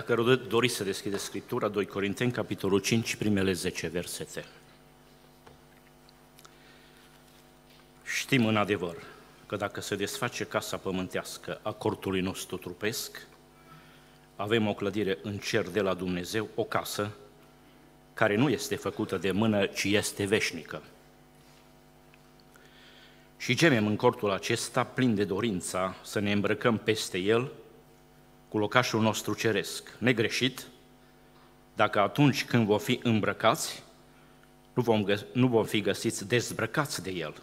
Dacă doriți să deschideți Scriptura, 2 Corinteni, capitolul 5, primele 10 versete. Știm în adevăr că dacă se desface casa pământească a cortului nostru trupesc, avem o clădire în cer de la Dumnezeu, o casă care nu este făcută de mână, ci este veșnică. Și gemem în cortul acesta, plin de dorința să ne îmbrăcăm peste el cu locașul nostru ceresc, negreșit, dacă atunci când vom fi îmbrăcați, nu vom fi găsiți dezbrăcați de el.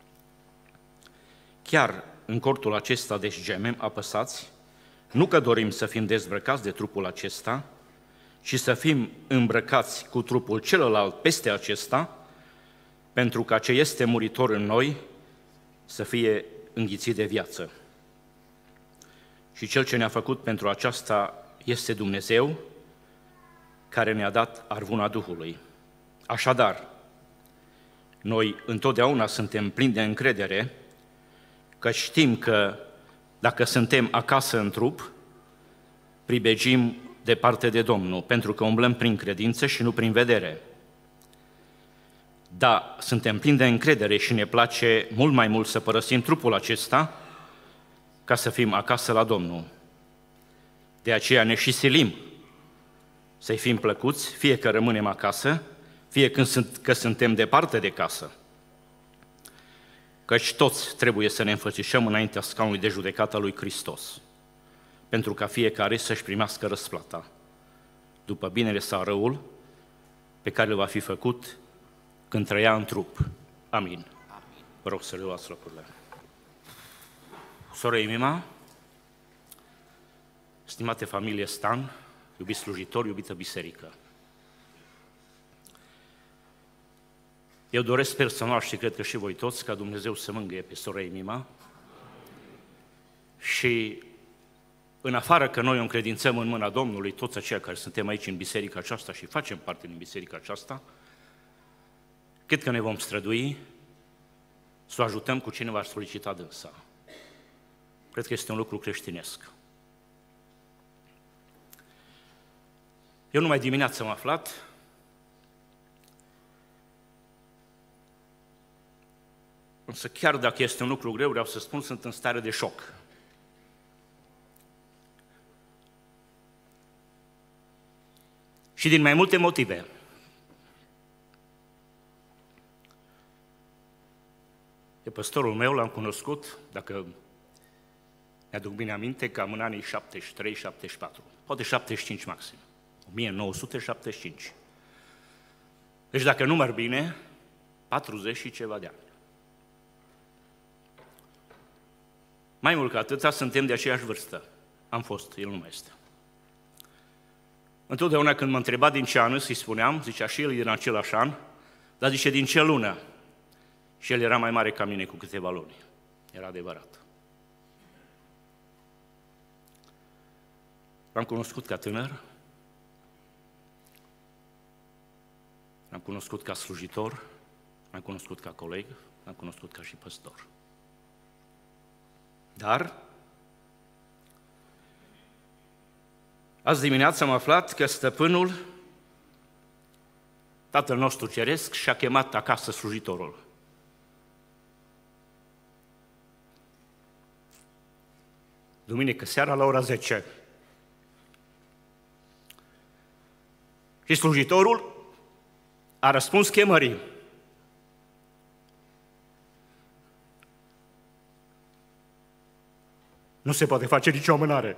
Chiar în cortul acesta deci gemem, apăsați, nu că dorim să fim dezbrăcați de trupul acesta, ci să fim îmbrăcați cu trupul celălalt peste acesta, pentru ca ce este muritor în noi să fie înghițit de viață. Și Cel ce ne-a făcut pentru aceasta este Dumnezeu, care ne-a dat arvuna Duhului. Așadar, noi întotdeauna suntem plini de încredere, că știm că dacă suntem acasă în trup, pribegim departe de Domnul, pentru că umblăm prin credință și nu prin vedere. Da, suntem plini de încredere și ne place mult mai mult să părăsim trupul acesta ca să fim acasă la Domnul. De aceea ne și silim să-i fim plăcuți, fie că rămânem acasă, fie că suntem departe de casă. Căci toți trebuie să ne înfățișăm înaintea scaunului de judecată a lui Hristos, pentru ca fiecare să-și primească răsplata, după binele sau răul pe care le va fi făcut când trăia în trup. Amin. Vă rog să le luați locurile. Soră Emima, stimate familie Stan, iubiți slujitori, iubită biserică, eu doresc personal și cred că și voi toți ca Dumnezeu să mângâie pe soră Emima și în afară că noi o încredințăm în mâna Domnului, toți aceia care suntem aici în biserica aceasta și facem parte din biserica aceasta, cred că ne vom strădui să o ajutăm cu cine va solicita dânsa. Cred că este un lucru creștinesc. Eu numai dimineața am aflat însă chiar dacă este un lucru greu, vreau să spun, sunt în stare de șoc. Și din mai multe motive. Pe păstorul meu l-am cunoscut, dacă mi-aduc bine aminte, cam în anii 73-74, poate 75 maxim, 1975. Deci dacă număr bine, 40 și ceva de ani. Mai mult ca atâta, suntem de aceeași vârstă. Am fost, el nu mai este. Întotdeauna când mă întreba din ce an îi spuneam, zicea și el din același an, dar zice din ce lună. Și el era mai mare ca mine cu câteva luni. Era adevărat. L-am cunoscut ca tânăr, l-am cunoscut ca slujitor, l-am cunoscut ca coleg, l-am cunoscut ca și păstor. Dar azi dimineață am aflat că stăpânul, Tatăl nostru Ceresc, și-a chemat acasă slujitorul. Duminică seara la ora 10. Și slujitorul a răspuns chemării. Nu se poate face nicio amânare.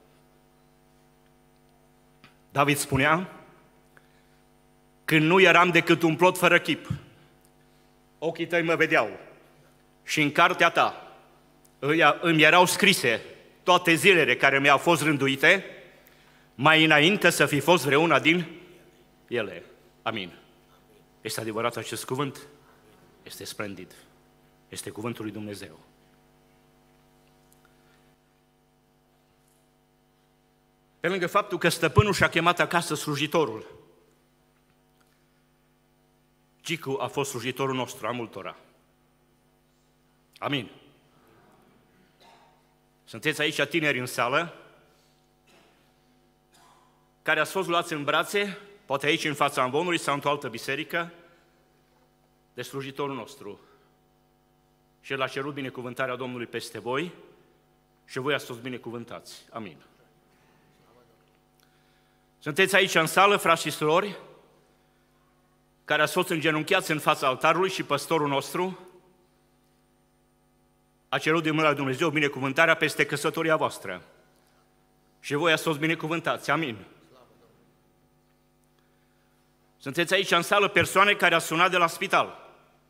David spunea, când nu eram decât un plot fără chip, ochii tăi mă vedeau și în cartea ta îmi erau scrise toate zilele care mi-au fost rânduite, mai înainte să fi fost vreuna din ele. Amin. Este adevărat acest cuvânt? Este splendid. Este cuvântul lui Dumnezeu. Pe lângă faptul că stăpânul și-a chemat acasă slujitorul, Cicu a fost slujitorul nostru a multora. Amin. Sunteți aici tineri în sală care ați fost luați în brațe, poate aici în fața amvonului sau într-o altă biserică, de slujitorul nostru. Și El a cerut binecuvântarea Domnului peste voi și voi ați fost binecuvântați. Amin. Sunteți aici în sală, frați și surori, care ați fost îngenunchiați în fața altarului și păstorul nostru a cerut din mâna lui Dumnezeu binecuvântarea peste căsătoria voastră. Și voi ați fost binecuvântați. Amin. Sunteți aici în sală persoane care ați sunat de la spital.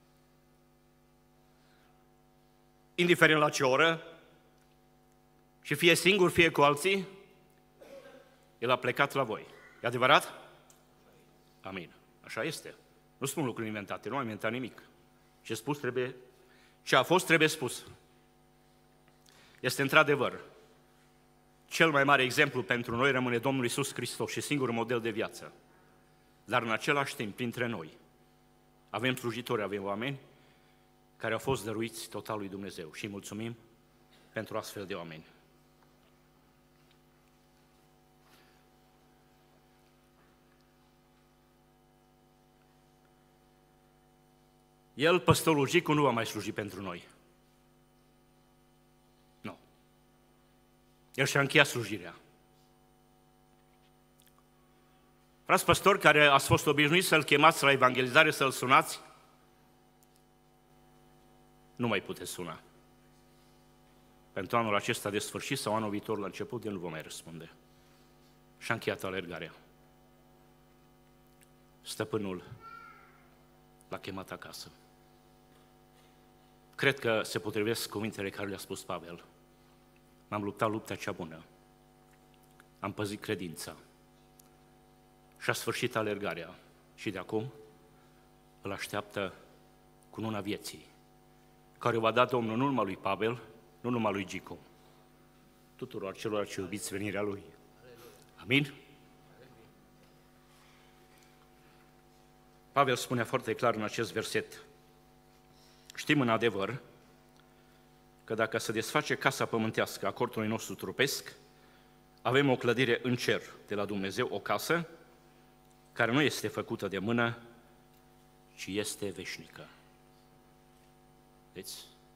Indiferent la ce oră, și fie singur, fie cu alții, El a plecat la voi. E adevărat? Amin. Așa este. Nu spun lucruri inventate, nu am inventat nimic. Ce a fost trebuie spus. Este într-adevăr. Cel mai mare exemplu pentru noi rămâne Domnul Iisus Hristos și singurul model de viață. Dar în același timp, printre noi, avem slujitori, avem oameni care au fost dăruiți total lui Dumnezeu și îi mulțumim pentru astfel de oameni. El, păstorul Gicu, nu va mai sluji pentru noi. Nu. El și-a încheiat slujirea. Frați păstori care ați fost obișnuiți să-l chemați la evangelizare, să-l sunați, nu mai puteți suna. Pentru anul acesta de sfârșit sau anul viitor la început, el nu va mai răspunde. Și-a încheiat alergarea. Stăpânul l-a chemat acasă. Cred că se potrivesc cuvintele care le-a spus Pavel. M-am luptat lupta cea bună. Am păzit credința. Și-a sfârșit alergarea. Și de acum îl așteaptă cununa vieții, care o va da Domnul nu numai lui Pavel, nu numai lui Gicu, tuturor celor ce iubiți venirea Lui. Amin? Pavel spunea foarte clar în acest verset: știm în adevăr că dacă se desface casa pământească a cortului nostru trupesc, avem o clădire în cer de la Dumnezeu, o casă care nu este făcută de mână, ci este veșnică. Deci,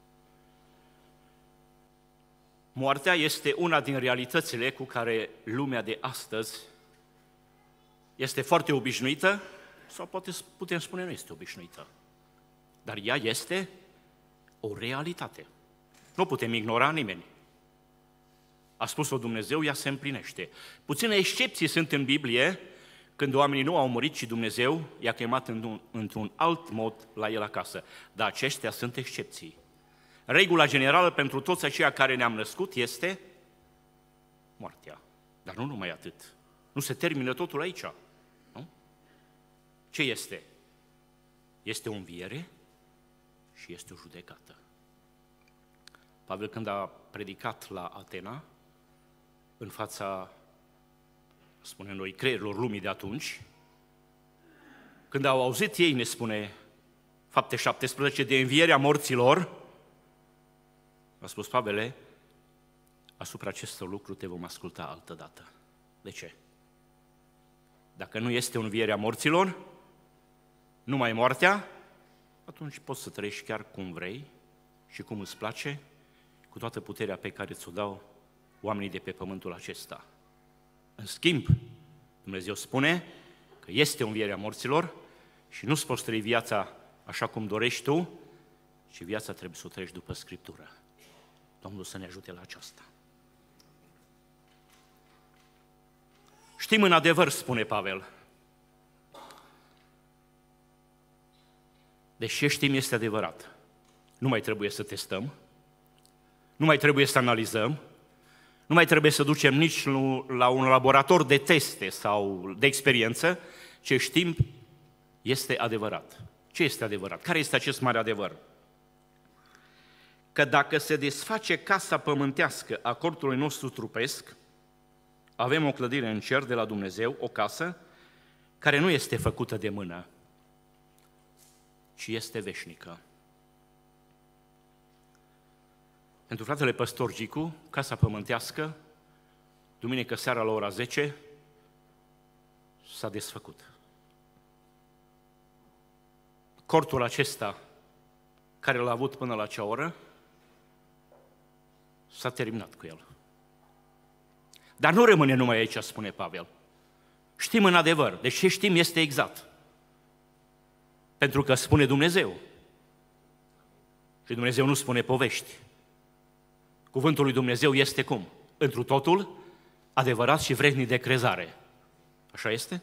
moartea este una din realitățile cu care lumea de astăzi este foarte obișnuită, sau putem spune nu este obișnuită, dar ea este o realitate. Nu putem ignora nimeni. A spus-o Dumnezeu, ea se împlinește. Puține excepții sunt în Biblie când oamenii nu au murit și Dumnezeu i-a chemat într-un alt mod la el acasă. Dar aceștia sunt excepții. Regula generală pentru toți aceia care ne-am născut este moartea. Dar nu numai atât. Nu se termină totul aici. Nu? Ce este? Este o înviere și este o judecată. Pavel, când a predicat la Atena, în fața, spunem noi, creierilor lumii de atunci, când au auzit ei, ne spune Fapte 17, de învierea morților, a spus: Pavele, asupra acestor lucruri te vom asculta altă dată. De ce? Dacă nu este o înviere a morților, numai moartea, atunci poți să trăiești chiar cum vrei și cum îți place, cu toată puterea pe care ți-o dau oamenii de pe pământul acesta. În schimb, Dumnezeu spune că este o înviere a morților și nu-ți poți trăi viața așa cum dorești tu, ci viața trebuie să o trăiești după Scriptură. Domnul să ne ajute la aceasta. Știm în adevăr, spune Pavel. Deci ce știm este adevărat. Nu mai trebuie să testăm, nu mai trebuie să analizăm, nu mai trebuie să ducem nici la un laborator de teste sau de experiență. Ce știm este adevărat. Ce este adevărat? Care este acest mare adevăr? Că dacă se desface casa pământească a cortului nostru trupesc, avem o clădire în cer de la Dumnezeu, o casă care nu este făcută de mână, ci este veșnică. Pentru fratele păstor Gicu, casa pământească, duminică seara la ora 10, s-a desfăcut. Cortul acesta, care l-a avut până la acea oră, s-a terminat cu el. Dar nu rămâne numai aici, spune Pavel. Știm în adevăr, deci ce știm este exact. Pentru că spune Dumnezeu. Și Dumnezeu nu spune povești. Cuvântul lui Dumnezeu este cum? Întru totul adevărat și vrednic de crezare. Așa este?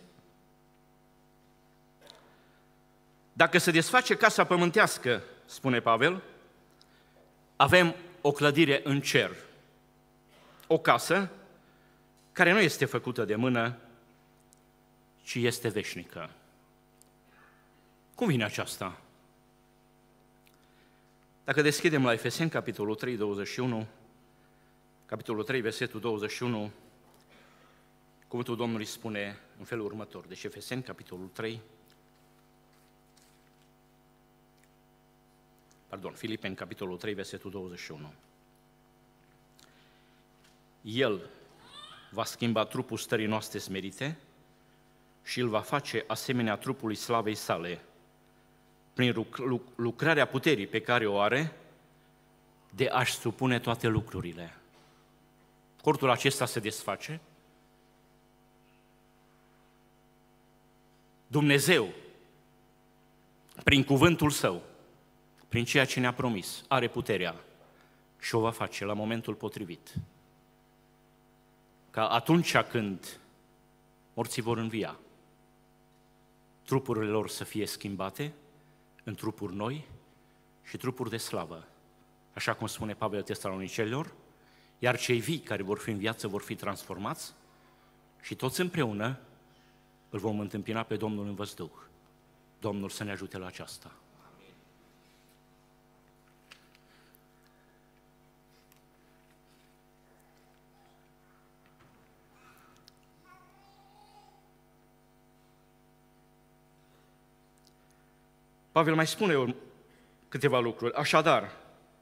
Dacă se desface casa pământească, spune Pavel, avem o clădire în cer. O casă care nu este făcută de mână, ci este veșnică. Cum vine aceasta? Dacă deschidem la Efeseni, capitolul 3, 21, capitolul 3, versetul 21, cuvântul Domnului spune în felul următor. Deci Efeseni, capitolul 3, Filipeni, capitolul 3, versetul 21. El va schimba trupul stării noastre smerite și îl va face asemenea trupului slavei sale, prin lucrarea puterii pe care o are de a-și supune toate lucrurile. Cortul acesta se desface. Dumnezeu, prin cuvântul Său, prin ceea ce ne-a promis, are puterea și o va face la momentul potrivit. Ca atunci când morții vor învia, trupurile lor să fie schimbate în trupuri noi și trupuri de slavă, așa cum spune Pavel Tesalonicenilor, iar cei vii care vor fi în viață vor fi transformați și toți împreună îl vom întâmpina pe Domnul în văzduh. Domnul să ne ajute la aceasta. Pavel mai spune câteva lucruri. Așadar,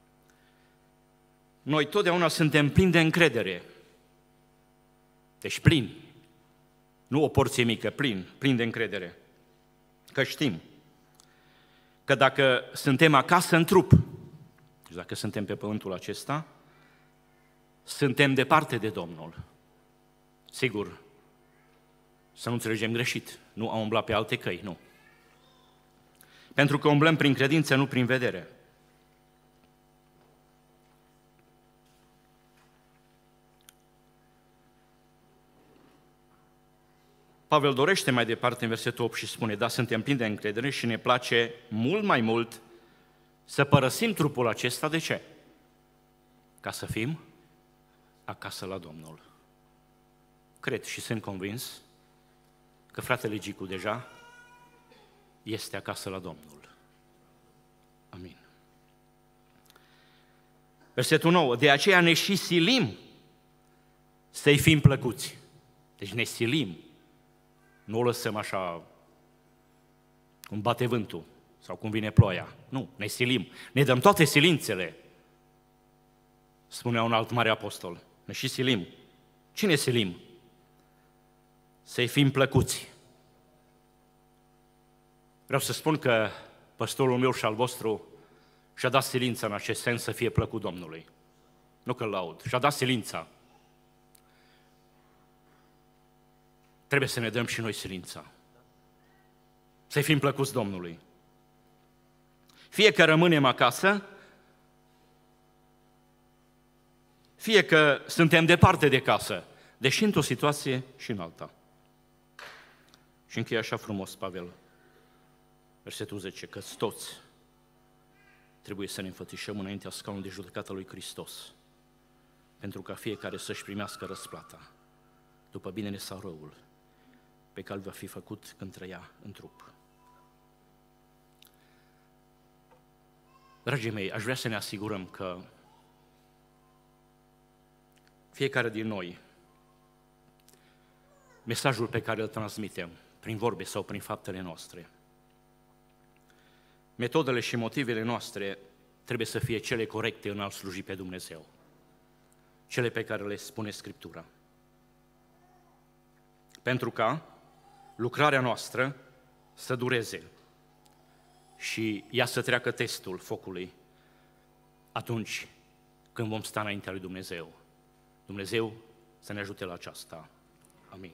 noi totdeauna suntem plini de încredere. Deci plini. Nu o porție mică, plini de încredere. Că știm că dacă suntem acasă în trup, deci dacă suntem pe pământul acesta, suntem departe de Domnul. Sigur, să nu înțelegem greșit, nu am umblat pe alte căi, nu. Pentru că umblăm prin credință, nu prin vedere. Pavel dorește mai departe în versetul 8 și spune, da, suntem plini de încredere și ne place mult mai mult să părăsim trupul acesta. De ce? Ca să fim acasă la Domnul. Cred și sunt convins că fratele Gicu deja este acasă la Domnul. Amin. Versetul 9. De aceea ne și silim să-i fim plăcuți. Deci ne silim. Nu o lăsăm așa cum bate vântul sau cum vine ploaia. Nu, ne silim. Ne dăm toate silințele. Spunea un alt mare apostol. Ne și silim. Cine silim? Să-i fim plăcuți. Vreau să spun că păstorul meu și al vostru și-a dat silința în acest sens să fie plăcut Domnului. Nu că-l laud, și-a dat silința. Trebuie să ne dăm și noi silința. Să-i fim plăcuți Domnului. Fie că rămânem acasă, fie că suntem departe de casă, deși într-o situație și în alta. Și încheie așa frumos Pavel, versetul 10, că toți trebuie să ne înfățișăm înaintea scaunului de judecată lui Hristos, pentru ca fiecare să-și primească răsplata, după binele sau răul, pe care va fi făcut când trăia în trup. Dragii mei, aș vrea să ne asigurăm că fiecare din noi, mesajul pe care îl transmitem, prin vorbe sau prin faptele noastre, metodele și motivele noastre trebuie să fie cele corecte în a sluji pe Dumnezeu, cele pe care le spune Scriptura. Pentru ca lucrarea noastră să dureze și ea să treacă testul focului atunci când vom sta înaintea lui Dumnezeu. Dumnezeu să ne ajute la aceasta. Amin.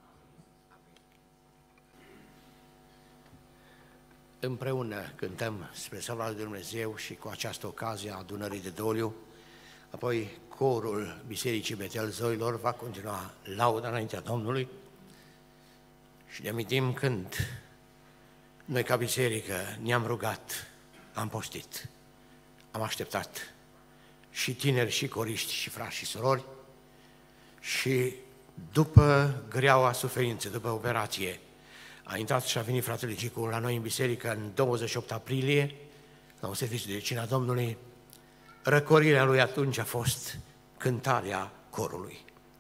Împreună cântăm spre slava lui Dumnezeu și cu această ocazie a adunării de doliu. Apoi corul Bisericii Betel Zoilor va continua lauda înaintea Domnului și ne amintim când noi ca biserică ne-am rugat, am postit, am așteptat și tineri și coriști și frați și surori și după greaua suferință, după operație, a intrat și a venit fratele Gicu la noi în biserică în 28 aprilie, la un serviciu de cina Domnului. Răcorirea lui atunci a fost cântarea corului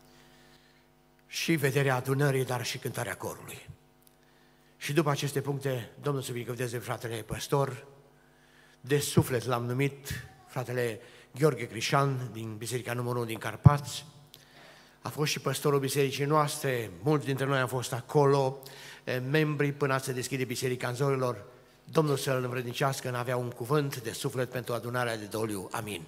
și vederea adunării, dar și cântarea corului. Și după aceste puncte, Domnul să binecuvânteze fratele păstor, de suflet l-am numit fratele Gheorghe Crișan din Biserica numărul 1 din Carpați. A fost și păstorul bisericii noastre, mulți dintre noi am fost acolo, membri până se deschide Biserica în Zorilor. Domnul să-l învrednicească în avea un cuvânt de suflet pentru adunarea de doliu. Amin.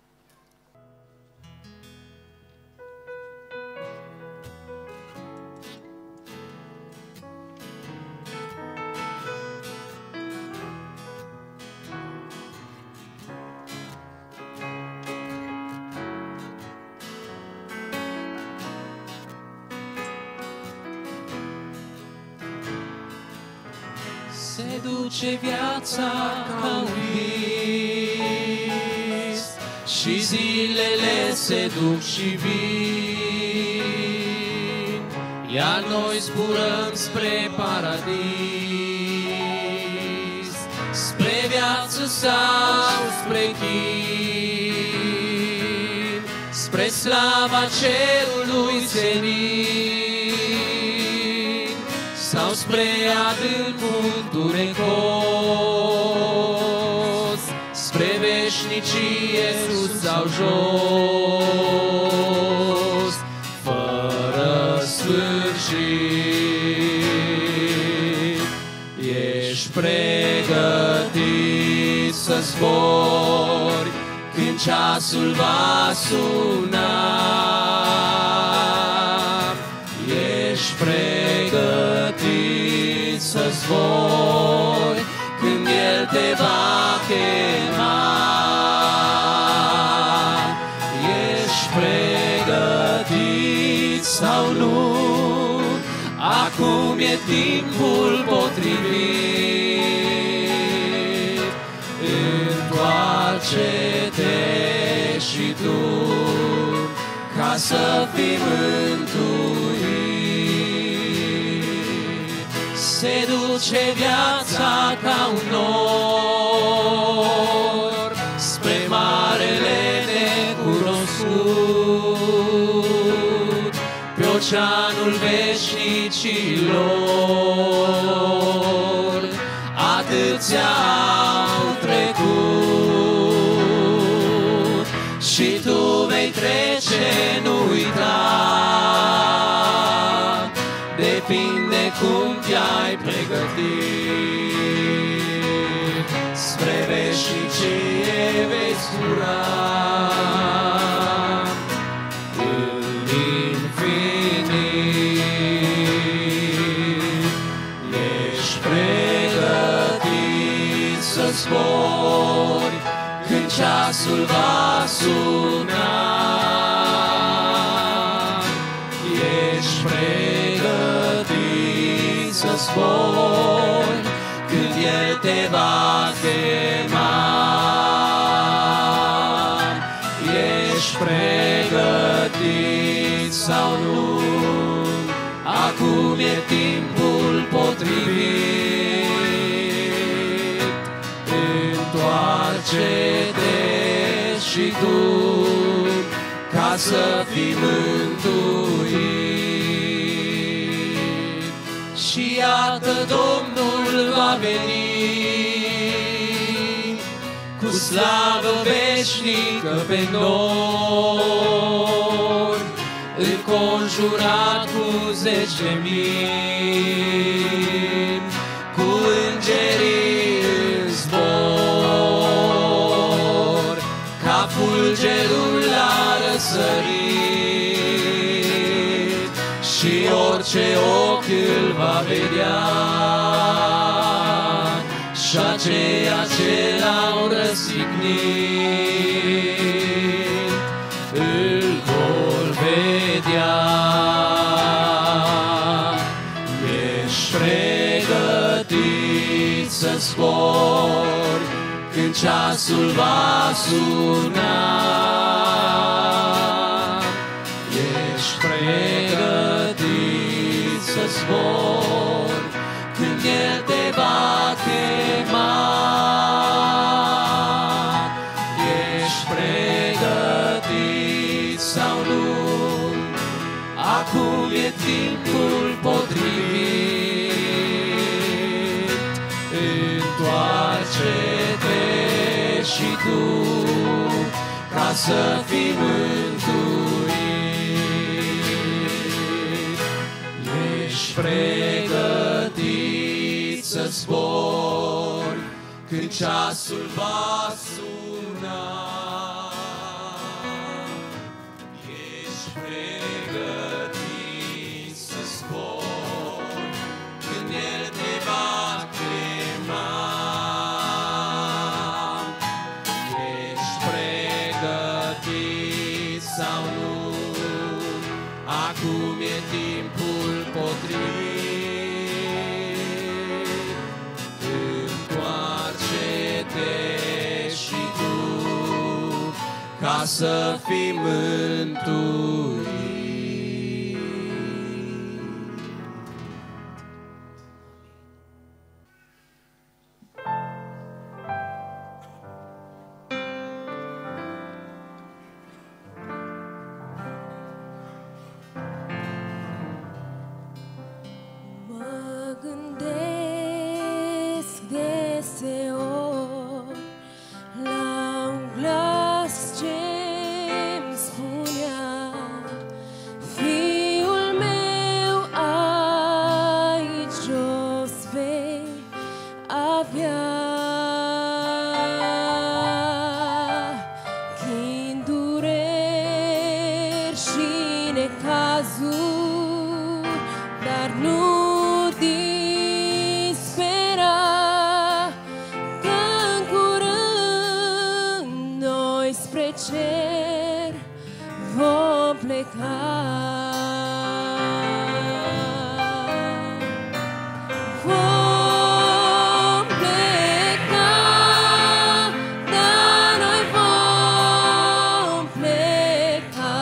Se duce viața ca un vis și zilele se duc și vin, iar noi zburăm spre paradis, spre viață sau spre chin, spre slava cerului senin, sau spre adâncul durecos, spre veșnicie sus sau jos, fără sfârșit. Ești pregătit să zbori când ceasul va suna. Ești pregătit să zbori când El te va chema. Ești pregătit sau nu? Acum e timpul potrivit. Întoarce-te și tu ca să fii mântuit. Se duce viața ca un nor spre marele necunoscut, pe oceanul veșnicilor. Atâția au trecut și tu vei trece, nu uita. Depinde cum te-ai pregătit, spre veșnicie vei zbura. În infinit ești pregătit să zbori când ceasul va suna. Ești pregătit să zbori când El te va chema. Ești pregătit sau nu? Acum e timpul potrivit. Întoarce-te și tu ca să fii mântuit. Și iată Domnul va veni cu slavă veșnică pe nori, înconjurat cu 10.000, cu îngerii în zbor, ca fulgerul la răsărit, și orice ochi îl va vedea, și aceia ce l-au răstignit îl vor vedea. Ești pregătit să zbori când ceasul va suna. Ești pregătit să zbori când El te va chema. Ești pregătit sau nu? Acum e timpul potrivit. Întoarce-te și tu ca să fii mântuit. Ești pregătit să zbori când ceasul va suna. Ești pregătit să zbori când El te va chema. Ești pregătit sau nu? Acum e timpul potrivit. Întoarce-te și tu ca să fii mântuit. Mă gândesc deseori la un glas ce-mi spunea: Fiul meu, aici jos vei avea. Când dureri și necazuri, dar nu dispera, că-n curând noi spre cer vom pleca. Vom pleca, dar noi vom pleca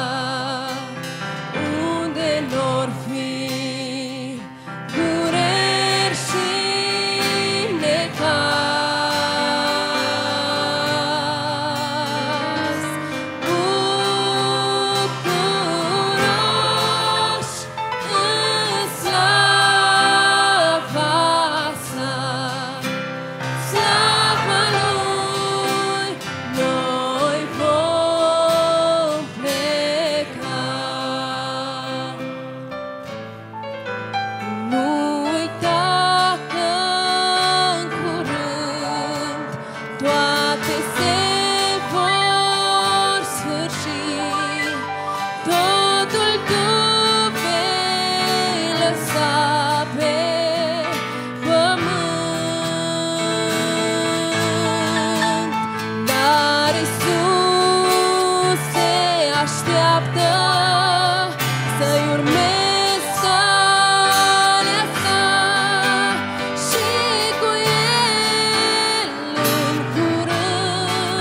unde n-or fi dureri și necaz. Bucuroși în slava sa, slava Lui, noi vom pleca. Nu uita că-n curând toate se vor sfârși, totul tu vei lăsa pe pământ. Dar Iisus se așteaptă să-i urmezi calea sa, și cu El în curând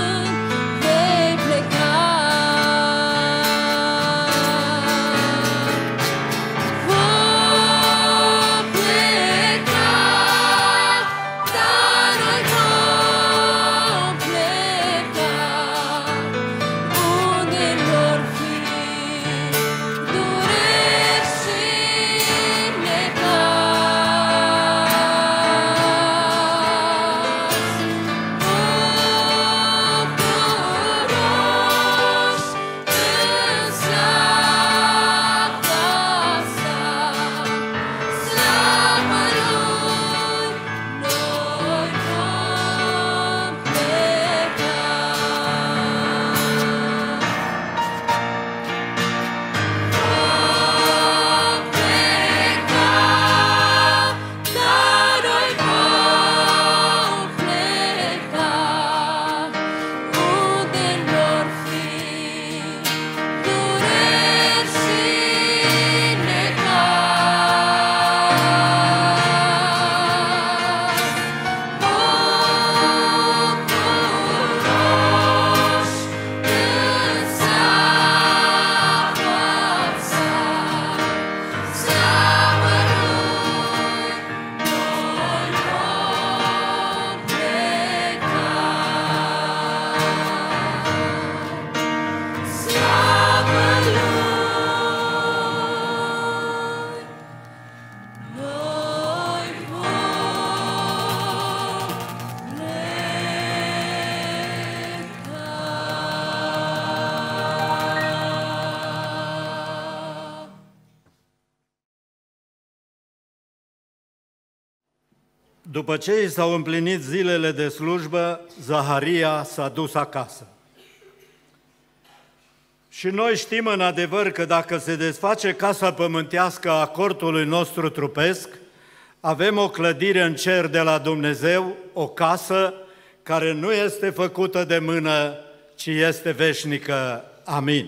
După ce i s-au împlinit zilele de slujbă, Zaharia s-a dus acasă. Și noi știm în adevăr că dacă se desface casa pământească a cortului nostru trupesc, avem o clădire în cer de la Dumnezeu, o casă care nu este făcută de mână, ci este veșnică. Amin.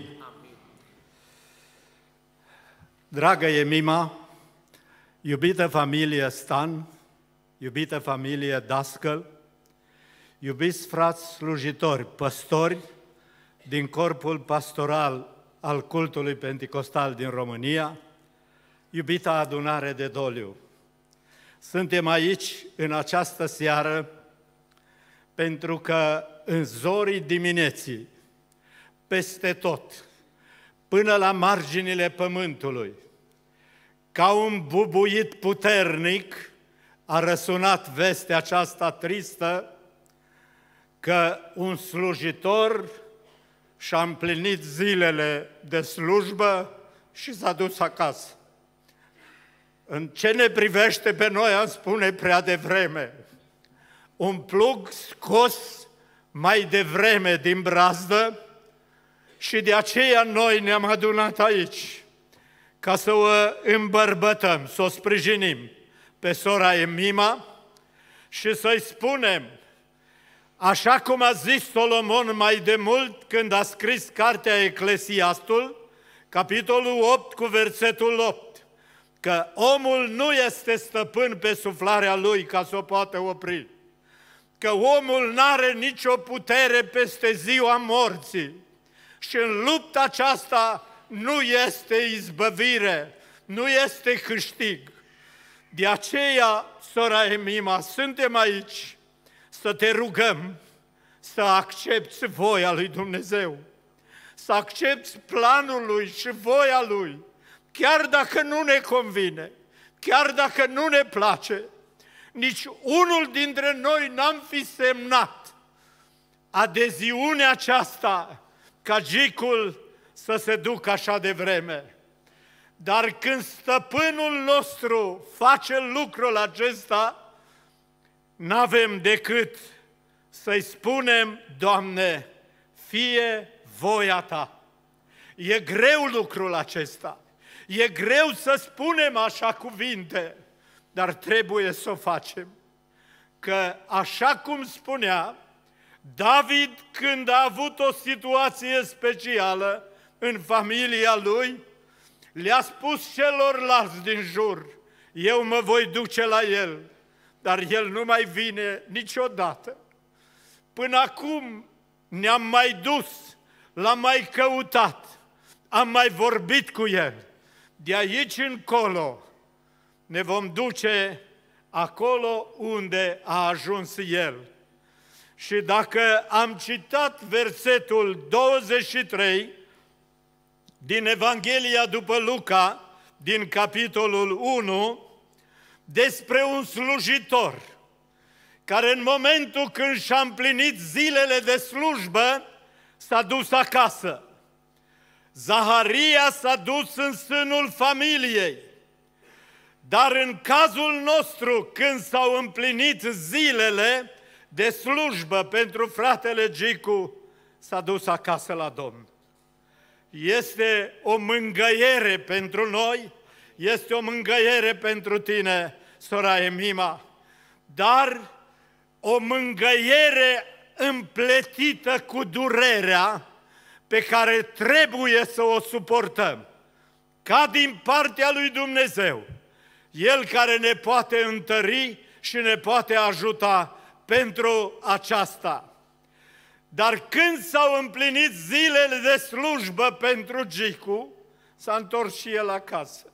Dragă Emima, iubită familie Stan, iubită familie Dascăl, iubiți frați slujitori, păstori din corpul pastoral al cultului Penticostal din România, iubita adunare de Doliu, suntem aici în această seară pentru că în zorii dimineții, peste tot, până la marginile pământului, ca un bubuit puternic, a răsunat vestea aceasta tristă că un slujitor și-a împlinit zilele de slujbă și s-a dus acasă. În ce ne privește pe noi, am spune prea devreme, un plug scos mai devreme din brazdă și de aceea noi ne-am adunat aici ca să o îmbărbătăm, să o sprijinim pe sora Emima și să-i spunem, așa cum a zis Solomon mai de mult când a scris cartea Eclesiastul, capitolul 8 cu versetul 8, că omul nu este stăpân pe suflarea lui ca să o poată opri, că omul n-are nicio putere peste ziua morții și în lupta aceasta nu este izbăvire, nu este câștig. De aceea, sora Emima, suntem aici să te rugăm să accepți voia lui Dumnezeu, să accepți planul lui și voia lui, chiar dacă nu ne convine, chiar dacă nu ne place. Nici unul dintre noi n-am fi semnat adeziunea aceasta ca Gicul să se ducă așa de vreme. Dar când stăpânul nostru face lucrul acesta, n-avem decât să-i spunem, Doamne, fie voia Ta. E greu lucrul acesta, e greu să spunem așa cuvinte, dar trebuie să o facem. Că așa cum spunea David când a avut o situație specială în familia lui, le-a spus celorlalți din jur, eu mă voi duce la el, dar el nu mai vine niciodată. Până acum ne-am mai dus, l-am mai căutat, am mai vorbit cu el. De aici încolo ne vom duce acolo unde a ajuns el. Și dacă am citat versetul 23 din Evanghelia după Luca, din capitolul 1, despre un slujitor care în momentul când și-a împlinit zilele de slujbă s-a dus acasă. Zaharia s-a dus în sânul familiei, dar în cazul nostru, când s-au împlinit zilele de slujbă pentru fratele Gicu, s-a dus acasă la Domnul. Este o mângâiere pentru noi, este o mângâiere pentru tine, sora Emima, dar o mângâiere împletită cu durerea pe care trebuie să o suportăm, ca din partea lui Dumnezeu, El care ne poate întări și ne poate ajuta pentru aceasta. Dar când s-au împlinit zilele de slujbă pentru Gicu, s-a întors și el acasă.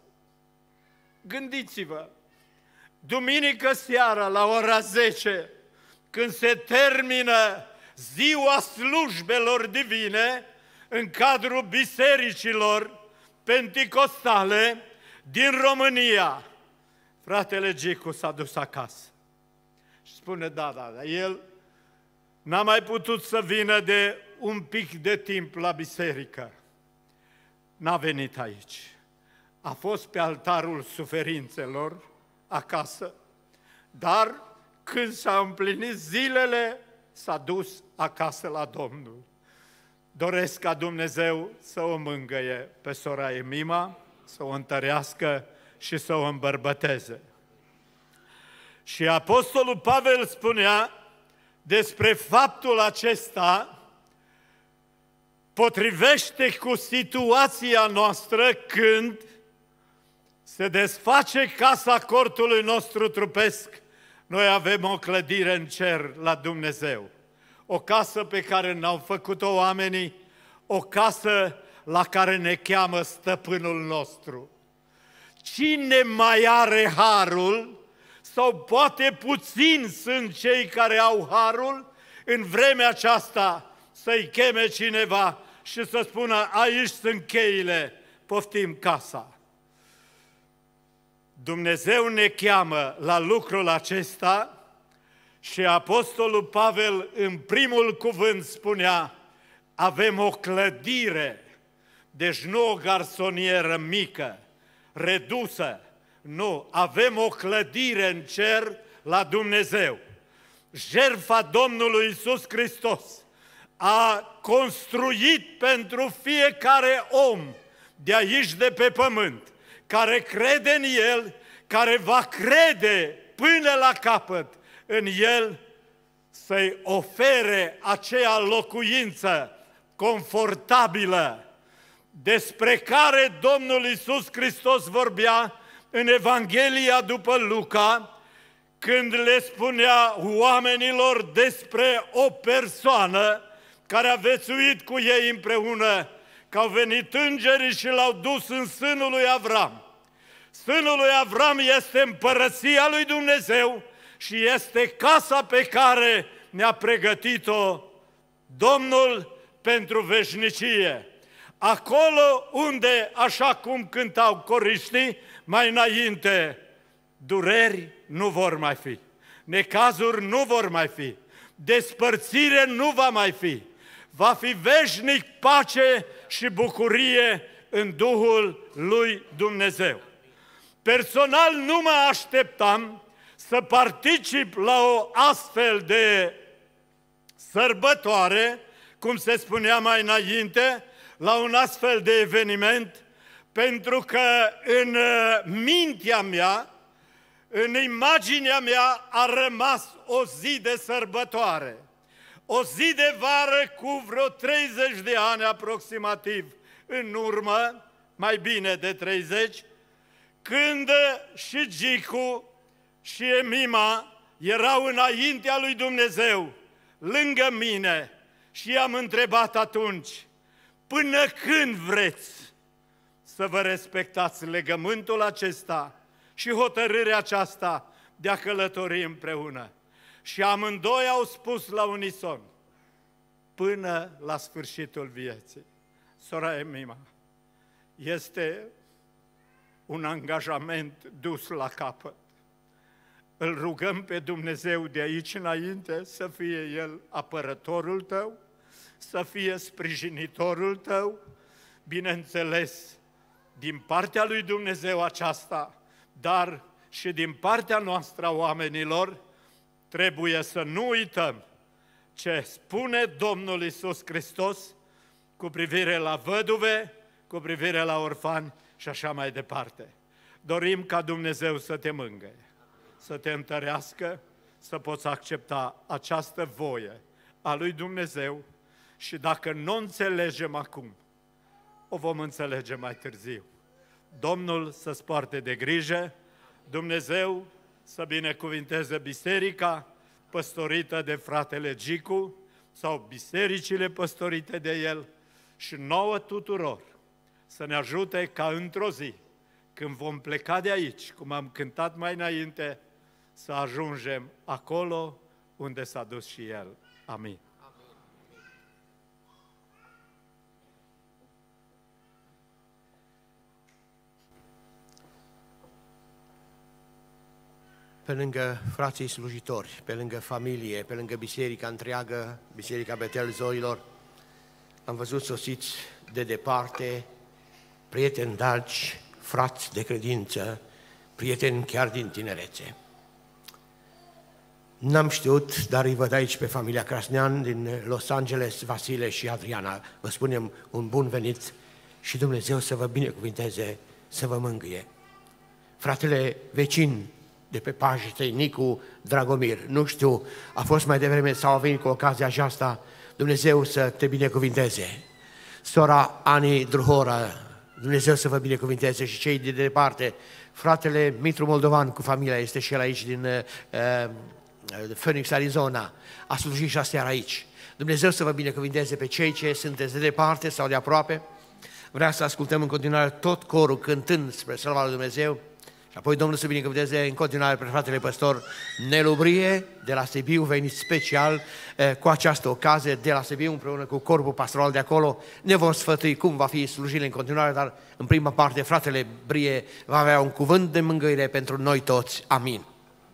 Gândiți-vă, duminică seara la ora 10, când se termină ziua slujbelor divine în cadrul bisericilor penticostale din România, fratele Gicu s-a dus acasă. Și spune, da, el n-a mai putut să vină de un pic de timp la biserică. N-a venit aici. A fost pe altarul suferințelor acasă, dar când s-a împlinit zilele, s-a dus acasă la Domnul. Doresc ca Dumnezeu să o mângâie pe sora Emima, să o întărească și să o îmbărbăteze. Și Apostolul Pavel spunea despre faptul acesta, potrivește cu situația noastră când se desface casa cortului nostru trupesc. Noi avem o clădire în cer la Dumnezeu, o casă pe care ne-au făcut-o oamenii, o casă la care ne cheamă stăpânul nostru. Cine mai are harul, sau poate puțin sunt cei care au harul, în vremea aceasta să-i cheme cineva și să spună, aici sunt cheile, poftim casa. Dumnezeu ne cheamă la lucrul acesta și Apostolul Pavel în primul cuvânt spunea, avem o clădire, deci nu o garsonieră mică, redusă, nu, avem o clădire în cer la Dumnezeu. Jertfa Domnului Iisus Hristos a construit pentru fiecare om de aici de pe pământ, care crede în El, care va crede până la capăt în El, să-i ofere aceea locuință confortabilă despre care Domnul Iisus Hristos vorbea în Evanghelia după Luca, când le spunea oamenilor despre o persoană care a viețuit cu ei împreună, că au venit îngerii și l-au dus în sânul lui Avram. Sânul lui Avram este împărăția lui Dumnezeu și este casa pe care ne-a pregătit-o Domnul pentru veșnicie. Acolo unde, așa cum cântau coriștii mai înainte, dureri nu vor mai fi, necazuri nu vor mai fi, despărțire nu va mai fi, va fi veșnic pace și bucurie în Duhul lui Dumnezeu. Personal nu mă așteptam să particip la o astfel de sărbătoare, cum se spunea mai înainte, la un astfel de eveniment, pentru că în mintea mea, în imaginea mea a rămas o zi de sărbătoare, o zi de vară cu vreo 30 de ani aproximativ în urmă, mai bine de 30, când și Gicu și Emima erau înaintea lui Dumnezeu, lângă mine, și i-am întrebat atunci, până când vreți să vă respectați legământul acesta și hotărârea aceasta de a călători împreună? Și amândoi au spus la unison, până la sfârșitul vieții. Sora Emima, este un angajament dus la capăt. Îl rugăm pe Dumnezeu de aici înainte să fie El apărătorul tău, să fie sprijinitorul tău, bineînțeles, din partea lui Dumnezeu aceasta, dar și din partea noastră a oamenilor, trebuie să nu uităm ce spune Domnul Iisus Hristos cu privire la văduve, cu privire la orfani și așa mai departe. Dorim ca Dumnezeu să te mângâie, să te întărească, să poți accepta această voie a lui Dumnezeu și dacă nu înțelegem acum, o vom înțelege mai târziu. Domnul să-ți poarte de grijă, Dumnezeu să binecuvinteze biserica păstorită de fratele Gicu sau bisericile păstorite de el și nouă tuturor să ne ajute ca într-o zi, când vom pleca de aici, cum am cântat mai înainte, să ajungem acolo unde s-a dus și El. Amin. Pe lângă frații slujitori, pe lângă familie, pe lângă biserica întreagă, Biserica Betel Zoilor, am văzut sosiți de departe, prieteni dragi, frați de credință, prieteni chiar din tinerețe. N-am știut, dar îi văd aici pe familia Crasnean din Los Angeles, Vasile și Adriana. Vă spunem un bun venit și Dumnezeu să vă binecuvinteze, să vă mângâie. Fratele vecin de pe Paște, Nicu Dragomir, nu știu, a fost mai devreme sau a venit cu ocazia aceasta, Dumnezeu să te binecuvinteze. Sora Ani Druhora, Dumnezeu să vă binecuvinteze și cei de departe. Fratele Mitru Moldovan cu familia, este și el aici din Phoenix, Arizona, a slujit și aseară aici. Dumnezeu să vă binecuvinteze pe cei ce sunteți de departe sau de aproape. Vreau să ascultăm în continuare tot corul cântând spre slava lui Dumnezeu. Și apoi Domnul să binecuvânteze în continuare pe fratele păstor Nelu Brie de la Sibiu, venit special cu această ocazie de la Sibiu împreună cu corpul pastoral de acolo. Ne vom sfătui cum va fi slujirea în continuare, dar în prima parte fratele Brie va avea un cuvânt de mângâiere pentru noi toți. Amin.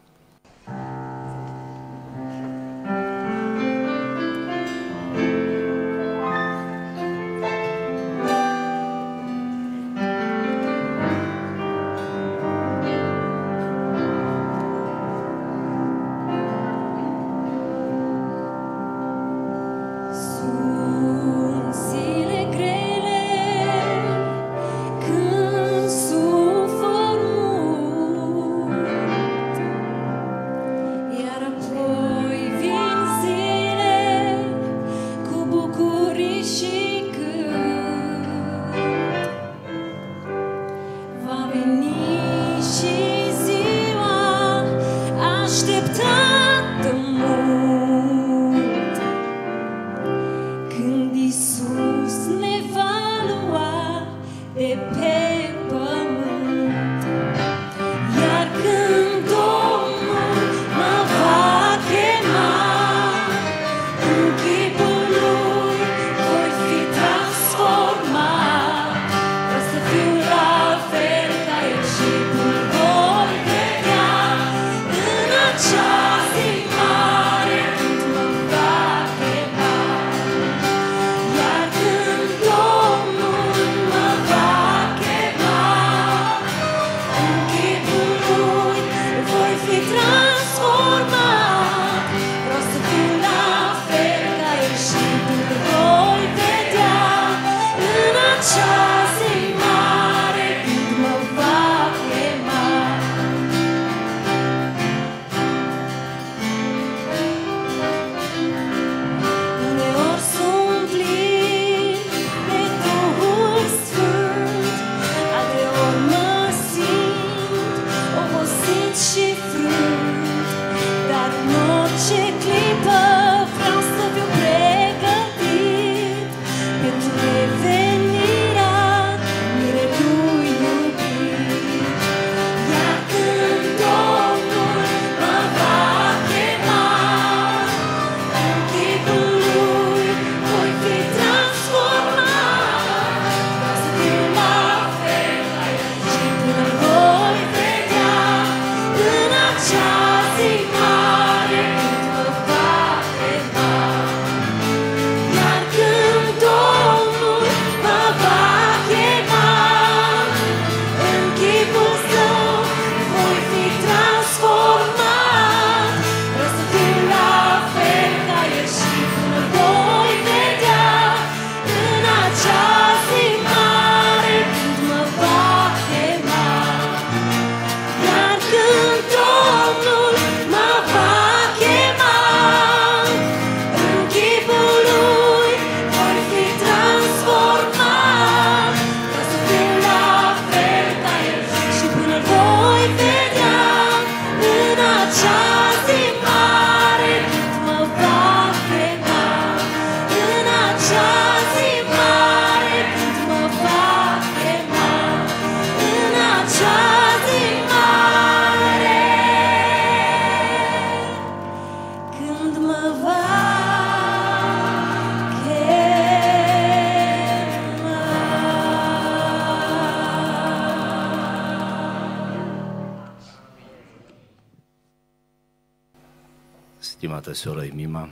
Stimată soră Mima,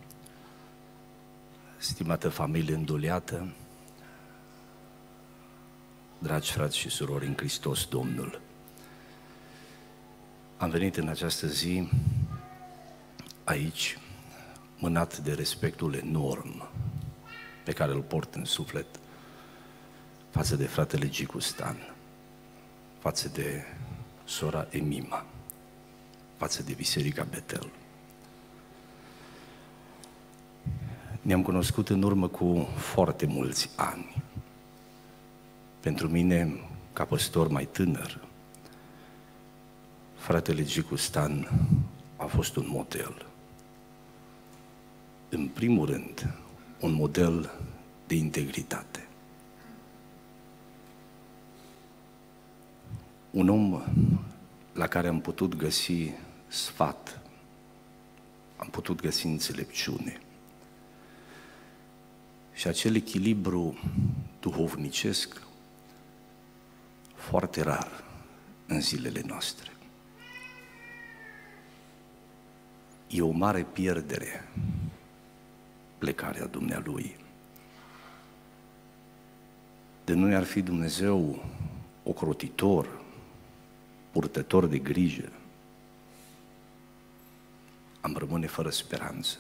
stimată familie înduleată, dragi frați și surori în Hristos Domnul, am venit în această zi aici, mânat de respectul enorm pe care îl port în suflet față de fratele Gicu Stan, față de sora Emima, față de Biserica Betel. Ne-am cunoscut în urmă cu foarte mulți ani. Pentru mine, ca păstor mai tânăr, fratele Gicu Stan a fost un model. În primul rând, un model de integritate. Un om la care am putut găsi sfat, am putut găsi înțelepciune. Și acel echilibru duhovnicesc foarte rar în zilele noastre. E o mare pierdere plecarea dumnealui. De nu ne-ar fi Dumnezeu ocrotitor, purtător de grijă, am rămâne fără speranță.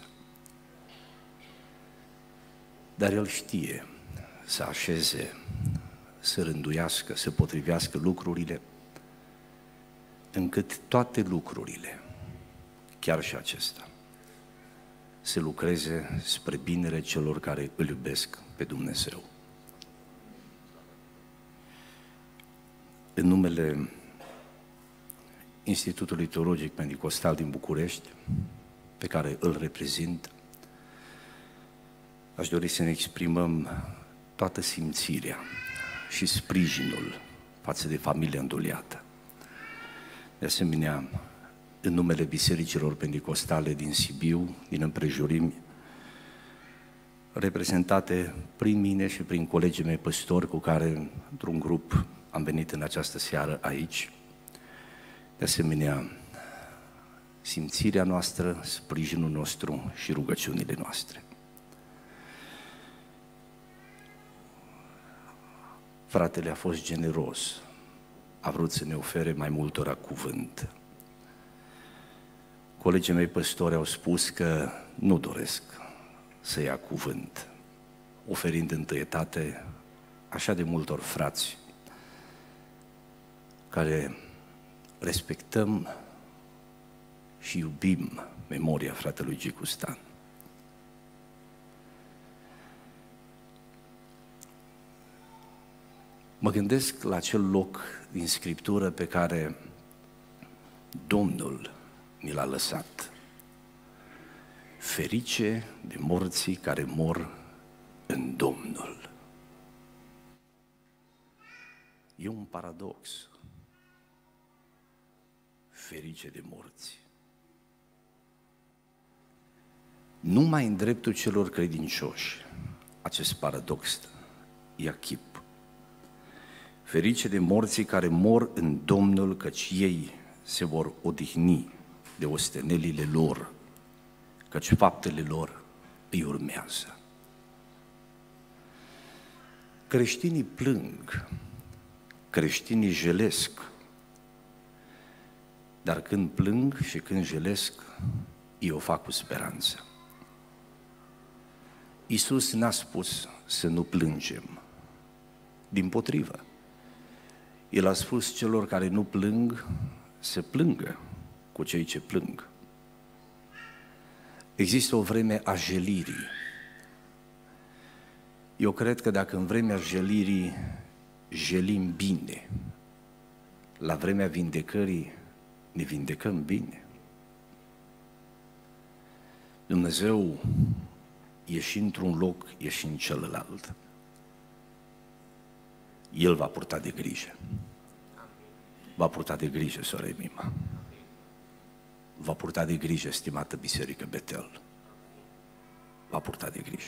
Dar El știe să așeze, să rânduiască, să potrivească lucrurile, încât toate lucrurile, chiar și acesta, să lucreze spre binele celor care îl iubesc pe Dumnezeu. În numele Institutului Teologic Pentecostal din București, pe care îl reprezint, aș dori să ne exprimăm toată simțirea și sprijinul față de familia îndoliată. De asemenea, în numele bisericilor pentecostale din Sibiu, din împrejurimi, reprezentate prin mine și prin colegii mei păstori cu care, într-un grup, am venit în această seară aici. De asemenea, simțirea noastră, sprijinul nostru și rugăciunile noastre. Fratele a fost generos, a vrut să ne ofere mai multora cuvânt. Colegii mei păstori au spus că nu doresc să ia cuvânt, oferind întâietate așa de multor frați care respectăm și iubim memoria fratelui Gicu Stan. Mă gândesc la acel loc din Scriptură pe care Domnul ni l-a lăsat. Ferice de morții care mor în Domnul. E un paradox. Ferice de morți. Numai în dreptul celor credincioși acest paradox ia chip. Ferice de morții care mor în Domnul, căci ei se vor odihni de ostenelile lor, căci faptele lor îi urmează. Creștinii plâng, creștinii jelesc, dar când plâng și când jelesc, ei o fac cu speranță. Iisus n-a spus să nu plângem, dimpotrivă. El a spus celor care nu plâng să plângă cu cei ce plâng. Există o vreme a jelirii. Eu cred că dacă în vremea jelirii jelim bine, la vremea vindecării ne vindecăm bine. Dumnezeu e și într-un loc, e și în celălalt. El va purta de grijă. Va purta de grijă, sora Emima. Va purta de grijă, stimată Biserică Betel. Va purta de grijă.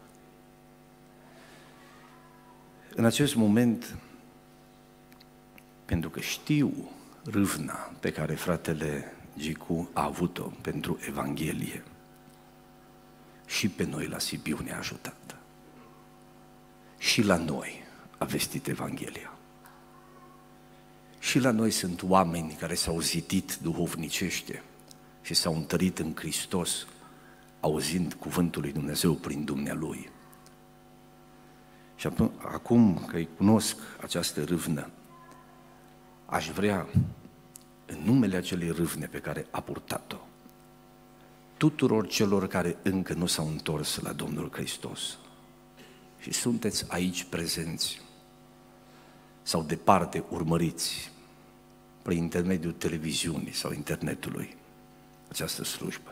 În acest moment, pentru că știu râvna pe care fratele Gicu a avut-o pentru Evanghelie, și pe noi la Sibiu ne-a ajutat. Și la noi a vestit Evanghelia. Și la noi sunt oameni care s-au zidit duhovnicește și s-au întărit în Hristos, auzind cuvântul lui Dumnezeu prin dumnealui. Și acum că îi cunosc această râvnă, aș vrea, în numele acelei râvne pe care a purtat-o, tuturor celor care încă nu s-au întors la Domnul Hristos și sunteți aici prezenți sau departe urmăriți prin intermediul televiziunii sau internetului această slujbă,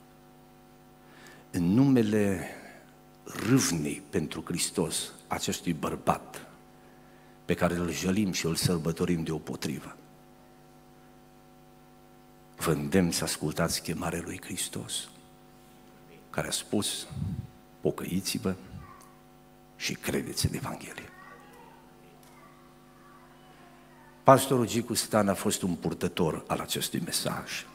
în numele râvnei pentru Hristos acestui bărbat pe care îl jălim și îl sărbătorim deopotrivă, vă îndemn să ascultați chemarea lui Hristos, care a spus: pocăiți-vă și credeți în Evanghelie. Pastorul Gicu Stan a fost un purtător al acestui mesaj.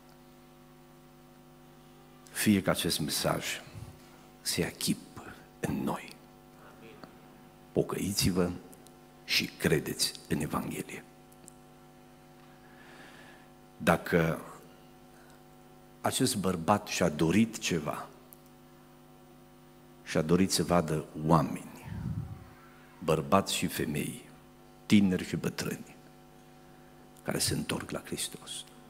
Fie ca acest mesaj să ia chip în noi. Pocăiți-vă și credeți în Evanghelie. Dacă acest bărbat și-a dorit ceva, și-a dorit să vadă oameni, bărbați și femei, tineri și bătrâni, care se întorc la Hristos,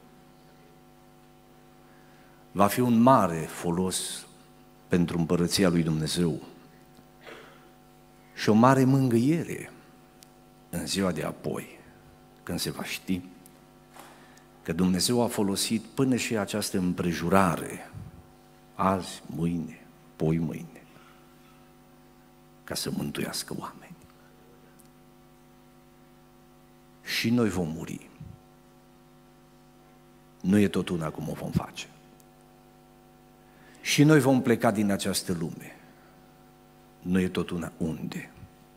va fi un mare folos pentru împărăția lui Dumnezeu și o mare mângâiere în ziua de apoi, când se va ști că Dumnezeu a folosit până și această împrejurare, azi, mâine, poi mâine, ca să mântuiască oameni. Și noi vom muri. Nu e tot una cum o vom face. Și noi vom pleca din această lume. Nu e tot una unde.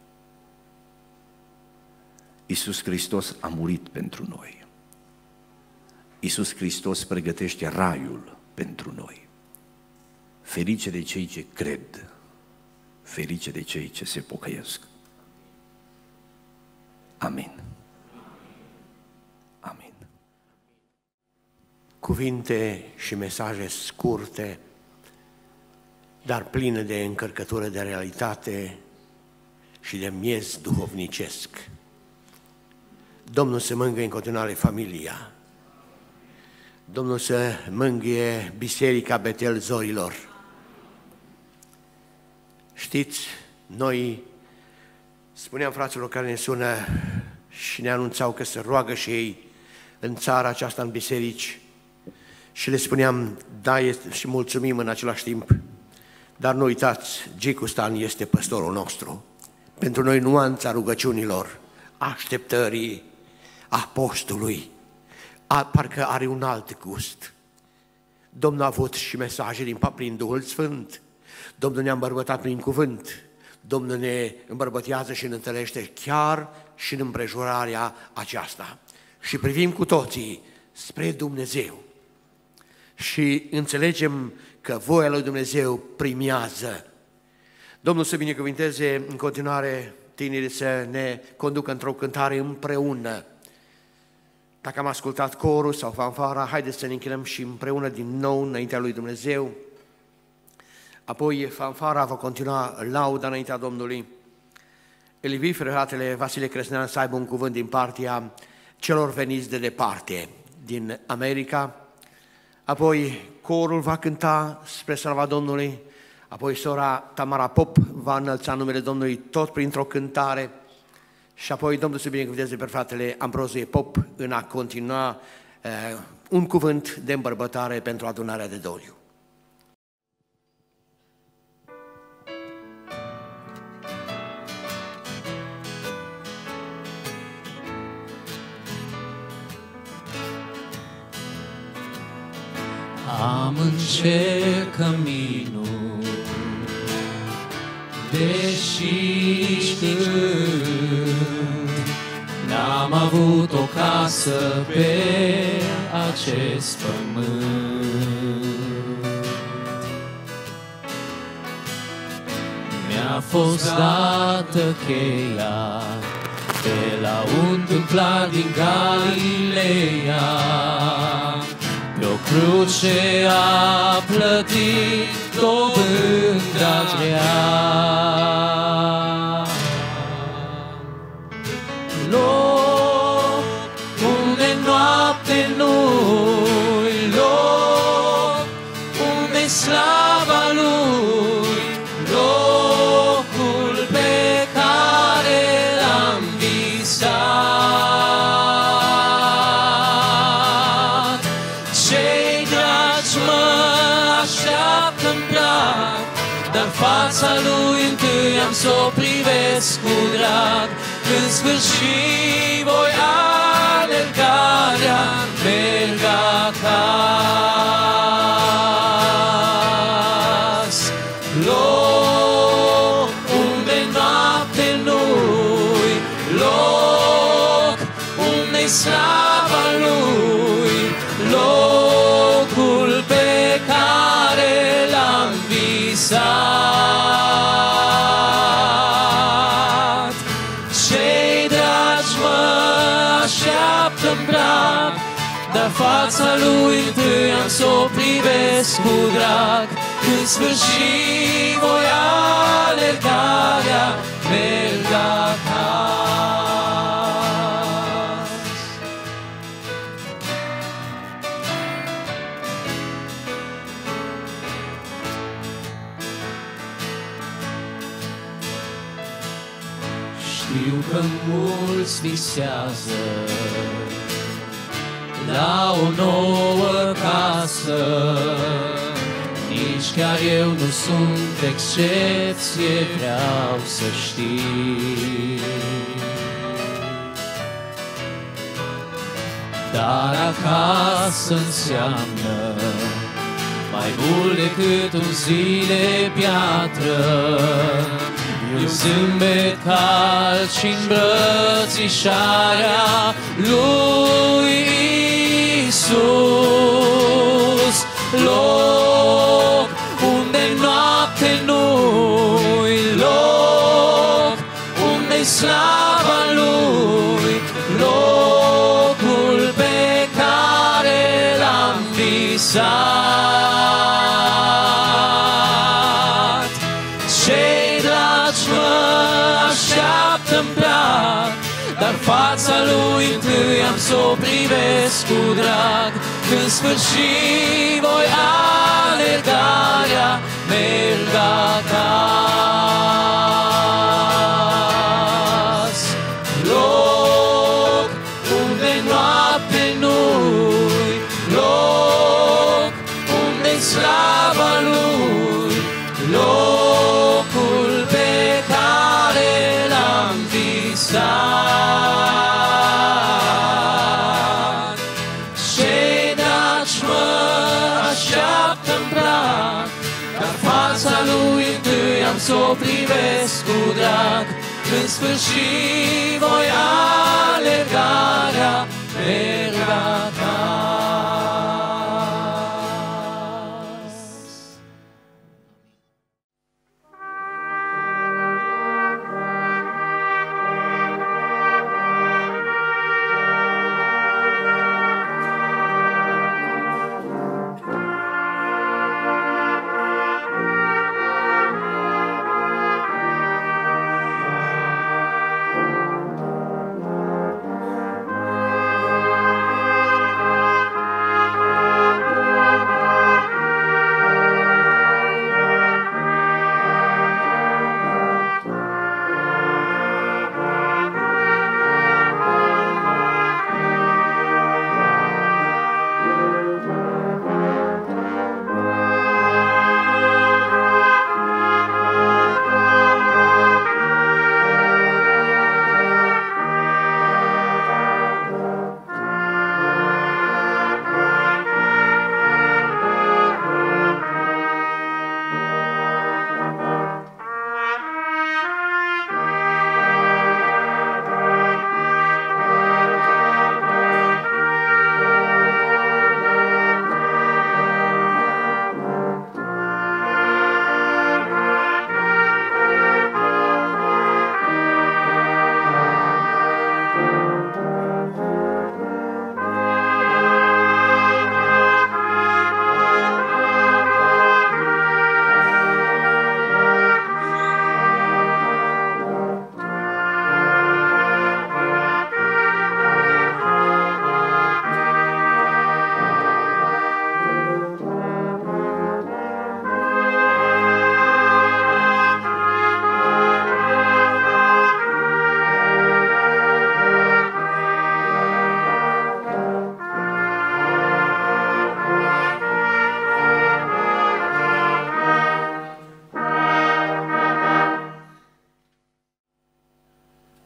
Iisus Hristos a murit pentru noi. Iisus Hristos pregătește raiul pentru noi. Ferice de cei ce cred, ferice de cei ce se pocăiesc. Amin. Amin. Cuvinte și mesaje scurte, dar pline de încărcătură de realitate și de miez duhovnicesc. Domnul să mângâie în continuare familia. Domnul să mângâie Biserica Betel Zorilor. Știți, noi spuneam fraților care ne sună și ne anunțau că se roagă și ei în țara aceasta, în biserici, și le spuneam, da, și mulțumim în același timp, dar nu uitați, Gicu Stan este păstorul nostru. Pentru noi nuanța rugăciunilor, așteptării, a postului, parcă are un alt gust. Domnul a avut și mesaje prin Duhul Sfânt, Domnul ne-a îmbărbătat prin cuvânt, Domnul ne îmbărbătează și ne întărește chiar și în împrejurarea aceasta. Și privim cu toții spre Dumnezeu și înțelegem că voia lui Dumnezeu primează. Domnul să binecuvinteze în continuare tinerii să ne conducă într-o cântare împreună. Dacă am ascultat corul sau fanfara, haideți să ne închinăm și împreună din nou înaintea lui Dumnezeu. Apoi fanfara va continua lauda înaintea Domnului. Îl invit fratele Vasile Cresnean să aibă un cuvânt din partea celor veniți de departe, din America. Apoi corul va cânta spre slava Domnului. Apoi sora Tamara Pop va înălța numele Domnului tot printr-o cântare. Și apoi Domnul să binecuvânteze pe fratele Ambrozie Pop în a continua un cuvânt de îmbărbătare pentru adunarea de doliu. Am încercat căminul, deși când n-am avut o casă pe acest pământ. Mi-a fost dată cheia de la un tâmplar din Galileea, pe o cruce a plătit dobânda grea. Loc unde noapte nu-i loc, unde slava lui, locul pe care l-am visat. Cei dragi mă așteaptă-n prag, dar fața lui întâi am s-o privesc cu drag. În sfârșit voi alergarea, merg acasă. Loc unde noapte nu-i loc, unde-i slava lui, locul pe care l-am visat. Cei dragi mă așteaptă-n prag, dar fața lui întâi am s-o privesc cu drag. În sfârșit voi alergarea, merg acasă. Știu că mulți visează la o nouă casă, nici chiar eu nu sunt excepție, vreau să știi. Dar acasă înseamnă mai mult decât un zi de piatră, un zâmbet cald și îmbrățișarea lui Iisus. Loc unde noapte nu-i loc, unde-i slava lui, locul pe care l-am visat. Cei dragi mă așteaptă-n prag, dar fața lui întâi am s-o privesc cu drag. În sfârșit voi alergarea, merg acasă. Loc unde noapte nu-i loc, unde-i slava lui, locul pe care l-am visat. Cei dragi mă așteaptă-n prag, dar fața lui întâi am s-o privesc cu drag. În sfârșit voi alergarea, merg acasă.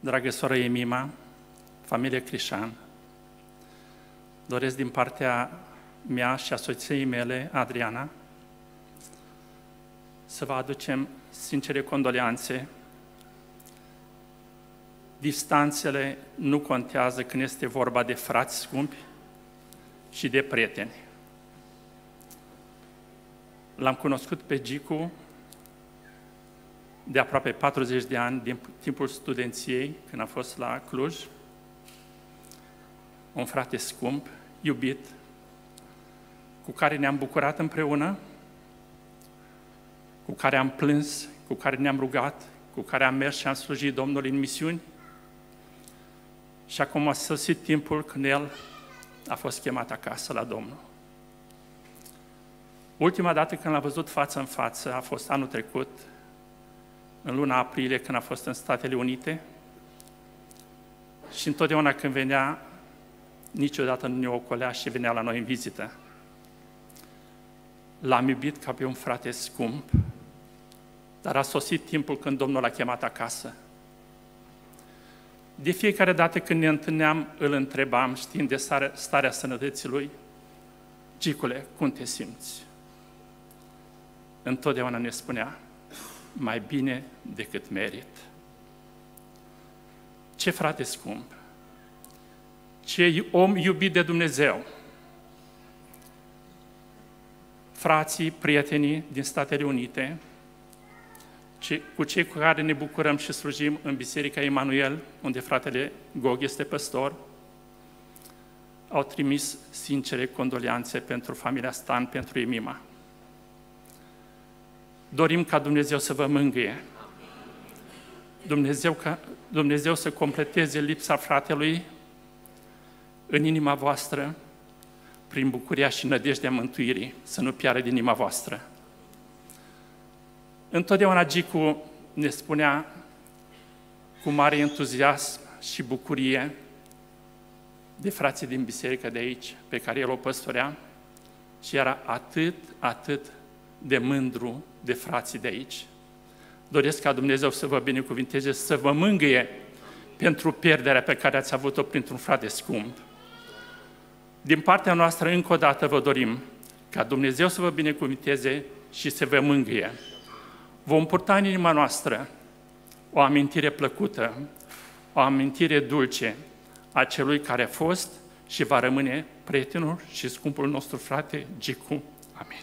dragă soră Emima, familie Crișan, doresc din partea mea și a soției mele, Adriana, să vă aducem sincere condoleanțe. Distanțele nu contează când este vorba de frați scumpi și de prieteni. L-am cunoscut pe Gicu de aproape 40 de ani, din timpul studenției, când am fost la Cluj. Un frate scump, iubit, cu care ne-am bucurat împreună, cu care am plâns, cu care ne-am rugat, cu care am mers și am slujit Domnului în misiuni. Și acum a sosit timpul când el a fost chemat acasă la Domnul. Ultima dată când l-am văzut față în față a fost anul trecut, în luna aprilie, când a fost în Statele Unite. Și întotdeauna când venea, niciodată nu ne ocolea și venea la noi în vizită. L-am iubit ca pe un frate scump, dar a sosit timpul când Domnul l-a chemat acasă. De fiecare dată când ne întâlneam, îl întrebam, știind de starea sănătății lui: Gicule, cum te simți? Întotdeauna ne spunea: mai bine decât merit. Ce frate scump! Ce om iubit de Dumnezeu! Frații, prietenii din Statele Unite, cu cei cu care ne bucurăm și slujim în Biserica Emanuel, unde fratele Gog este păstor, au trimis sincere condoleanțe pentru familia Stan, pentru Emima. Dorim ca Dumnezeu să vă mângâie. Dumnezeu să completeze lipsa fratelui în inima voastră, prin bucuria și nădejdea mântuirii, să nu piară din inima voastră. Întotdeauna Gicu ne spunea cu mare entuziasm și bucurie de frații din biserică de aici, pe care el o păstorea, și era atât de mândru de frații de aici. Doresc ca Dumnezeu să vă binecuvinteze, să vă mângâie pentru pierderea pe care ați avut-o printr-un frate scump. Din partea noastră, încă o dată, vă dorim ca Dumnezeu să vă binecuvinteze și să vă mângâie. Vom purta în inima noastră o amintire plăcută, o amintire dulce a celui care a fost și va rămâne prietenul și scumpul nostru frate Gicu. Amin.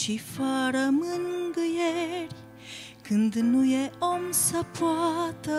și fără mângâieri, când nu e om să poată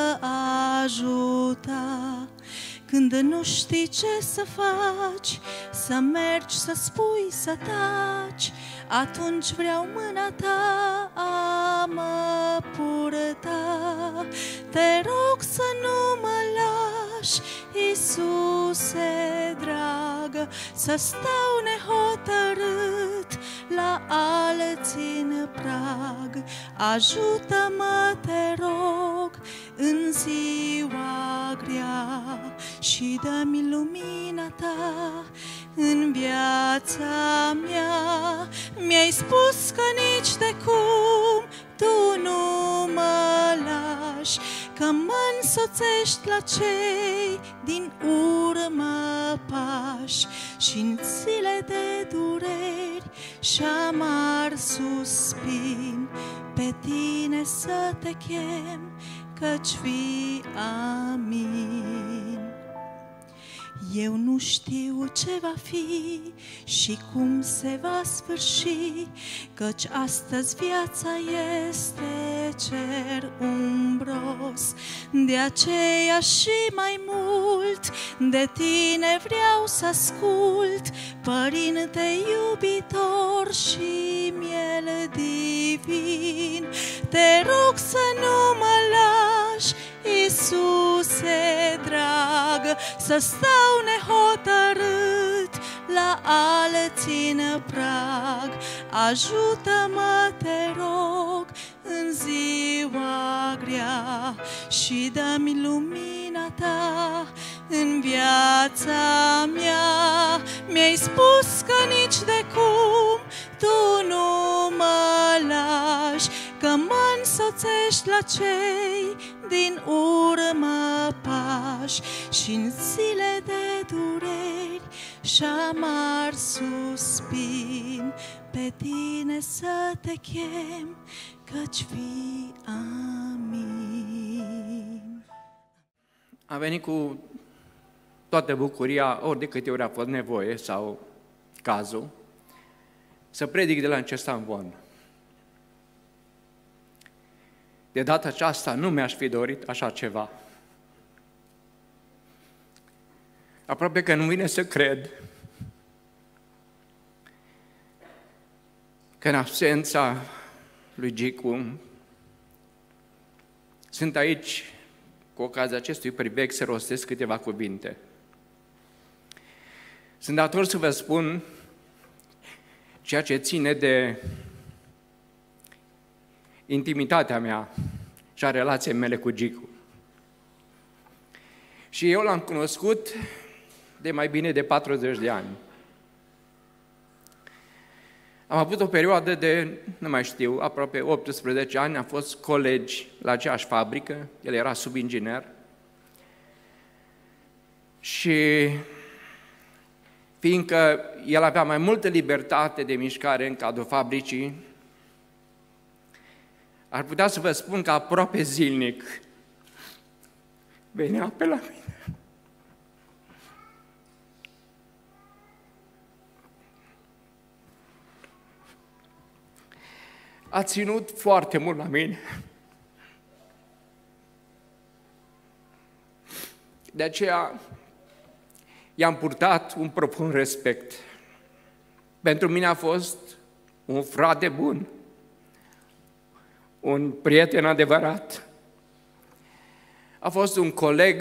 ajuta, când nu știi ce să faci, să mergi, să spui, să taci, atunci vreau mâna ta a mă purta. Te rog să nu mă lași, Iisuse dragă, să stau nehotărât la alții în prag. Ajută-mă, te rog, în ziua grea și dă-mi lumina ta în viața mea. Mi-ai spus că nici de cum tu nu mă lași, că mă însoțești la cei din urmă pași, și-n zile de dureri și amar suspin, pe tine să te chem, căci vii amin. Eu nu știu ce va fi și cum se va sfârși, căci astăzi viața este cer umbros. De aceea și mai mult de tine vreau să ascult, Părinte iubitor și miel divin. Te rog să nu mă lași, Iisuse dragă, să stau nehotărât la alții în prag. Ajută-mă, te rog, în ziua grea și dă-mi lumina ta în viața mea. Mi-ai spus că nici de cum tu nu mă lași, că mă însoțești la cei din urmă pași, și-n zile de dureri și amar suspin, pe tine să te chem, căci vii amin. Am venit cu toată bucuria, ori de câte ori a fost nevoie sau cazul, să predic de la acest amvon. De data aceasta nu mi-aș fi dorit așa ceva. Aproape că nu vine să cred că în absența lui Gicu sunt aici cu ocazia acestui privileg să rostesc câteva cuvinte. Sunt dator să vă spun ceea ce ține de intimitatea mea și a relației mele cu Gicu. Și eu l-am cunoscut de mai bine de 40 de ani. Am avut o perioadă de, nu mai știu, aproape 18 ani, am fost colegi la aceeași fabrică, el era subinginer. Și fiindcă el avea mai multă libertate de mișcare în cadrul fabricii, ar putea să vă spun că aproape zilnic venea pe la mine. A ținut foarte mult la mine. De aceea i-am purtat un profund respect. Pentru mine a fost un frate bun, un prieten adevărat. A fost un coleg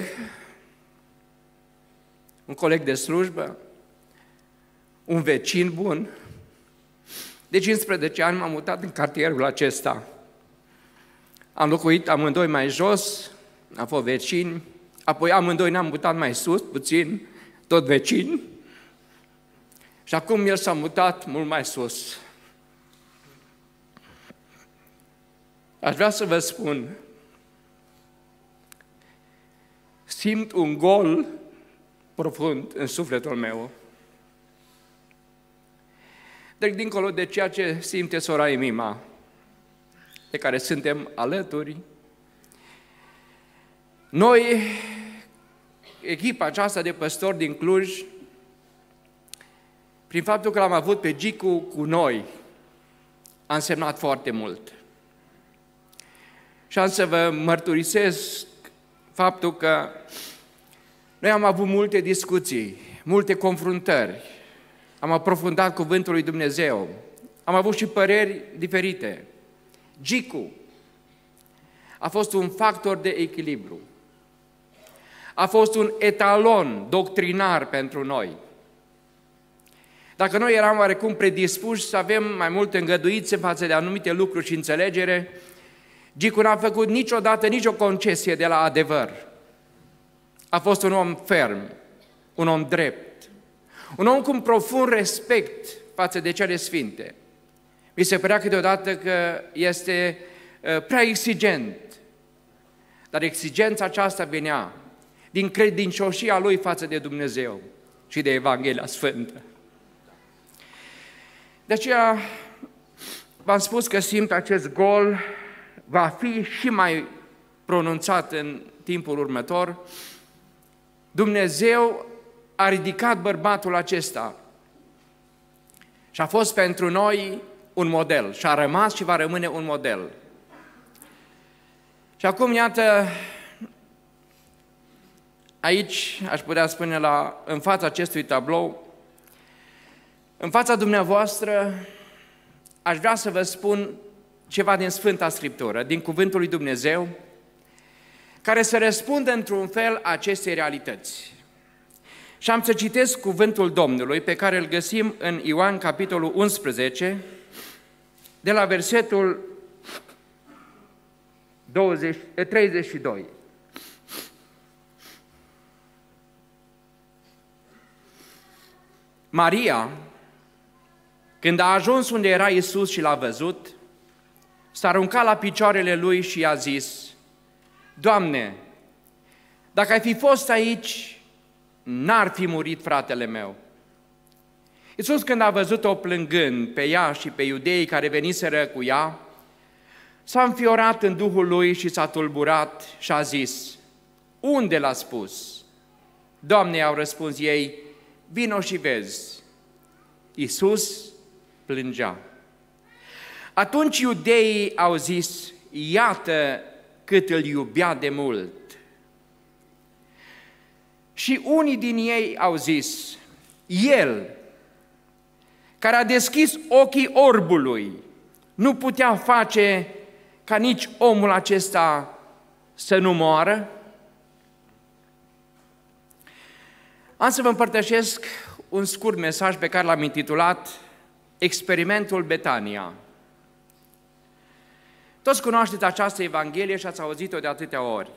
de slujbă, un vecin bun. De 15 ani m-am mutat în cartierul acesta. Am locuit amândoi mai jos, am fost vecini, apoi amândoi ne-am mutat mai sus, puțin, tot vecini. Și acum el s-a mutat mult mai sus. Aș vrea să vă spun, simt un gol profund în sufletul meu. Trec dincolo de ceea ce simte sora Emima, de care suntem alături. Noi, echipa aceasta de păstori din Cluj, prin faptul că l-am avut pe Gicu cu noi a însemnat foarte mult. Și am să vă mărturisesc faptul că noi am avut multe discuții, multe confruntări, am aprofundat cuvântul lui Dumnezeu, am avut și păreri diferite. Gicu a fost un factor de echilibru, a fost un etalon doctrinar pentru noi. Dacă noi eram oarecum predispuși să avem mai multe îngăduințe față de anumite lucruri și înțelegere, Gicu n-a făcut niciodată nicio concesie de la adevăr. A fost un om ferm, un om drept, un om cu un profund respect față de cele sfinte. Mi se părea câteodată că este prea exigent, dar exigența aceasta venea din credincioșia lui față de Dumnezeu și de Evanghelia Sfântă. De aceea v-am spus că simt acest gol va fi și mai pronunțat în timpul următor. Dumnezeu a ridicat bărbatul acesta și a fost pentru noi un model și a rămas și va rămâne un model. Și acum, iată, aici aș putea spune în fața acestui tablou, în fața dumneavoastră, aș vrea să vă spun ceva din Sfânta Scriptură, din Cuvântul lui Dumnezeu, care să răspundă într-un fel acestei realități. Și am să citesc cuvântul Domnului pe care îl găsim în Ioan, capitolul 11, de la versetul 32. Maria, când a ajuns unde era Iisus și l-a văzut, s-a aruncat la picioarele lui și i-a zis: Doamne, dacă ai fi fost aici, n-ar fi murit fratele meu. Iisus, când a văzut-o plângând pe ea și pe iudeii care veniseră cu ea, s-a înfiorat în Duhul lui și s-a tulburat și a zis: Unde l-a spus? Doamne, i-au răspuns ei: Vino și vezi. Iisus plângea. Atunci iudeii au zis: Iată cât îl iubea de mult. Și unii din ei au zis: El, care a deschis ochii orbului, nu putea face ca nici omul acesta să nu moară? Am să vă împărtășesc un scurt mesaj pe care l-am intitulat Experimentul Betania. Toți cunoașteți această Evanghelie și ați auzit-o de atâtea ori.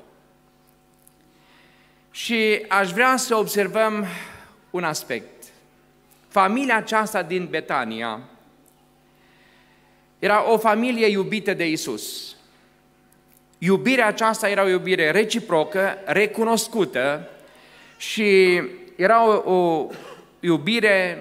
Și aș vrea să observăm un aspect. Familia aceasta din Betania era o familie iubită de Iisus. Iubirea aceasta era o iubire reciprocă, recunoscută și era o iubire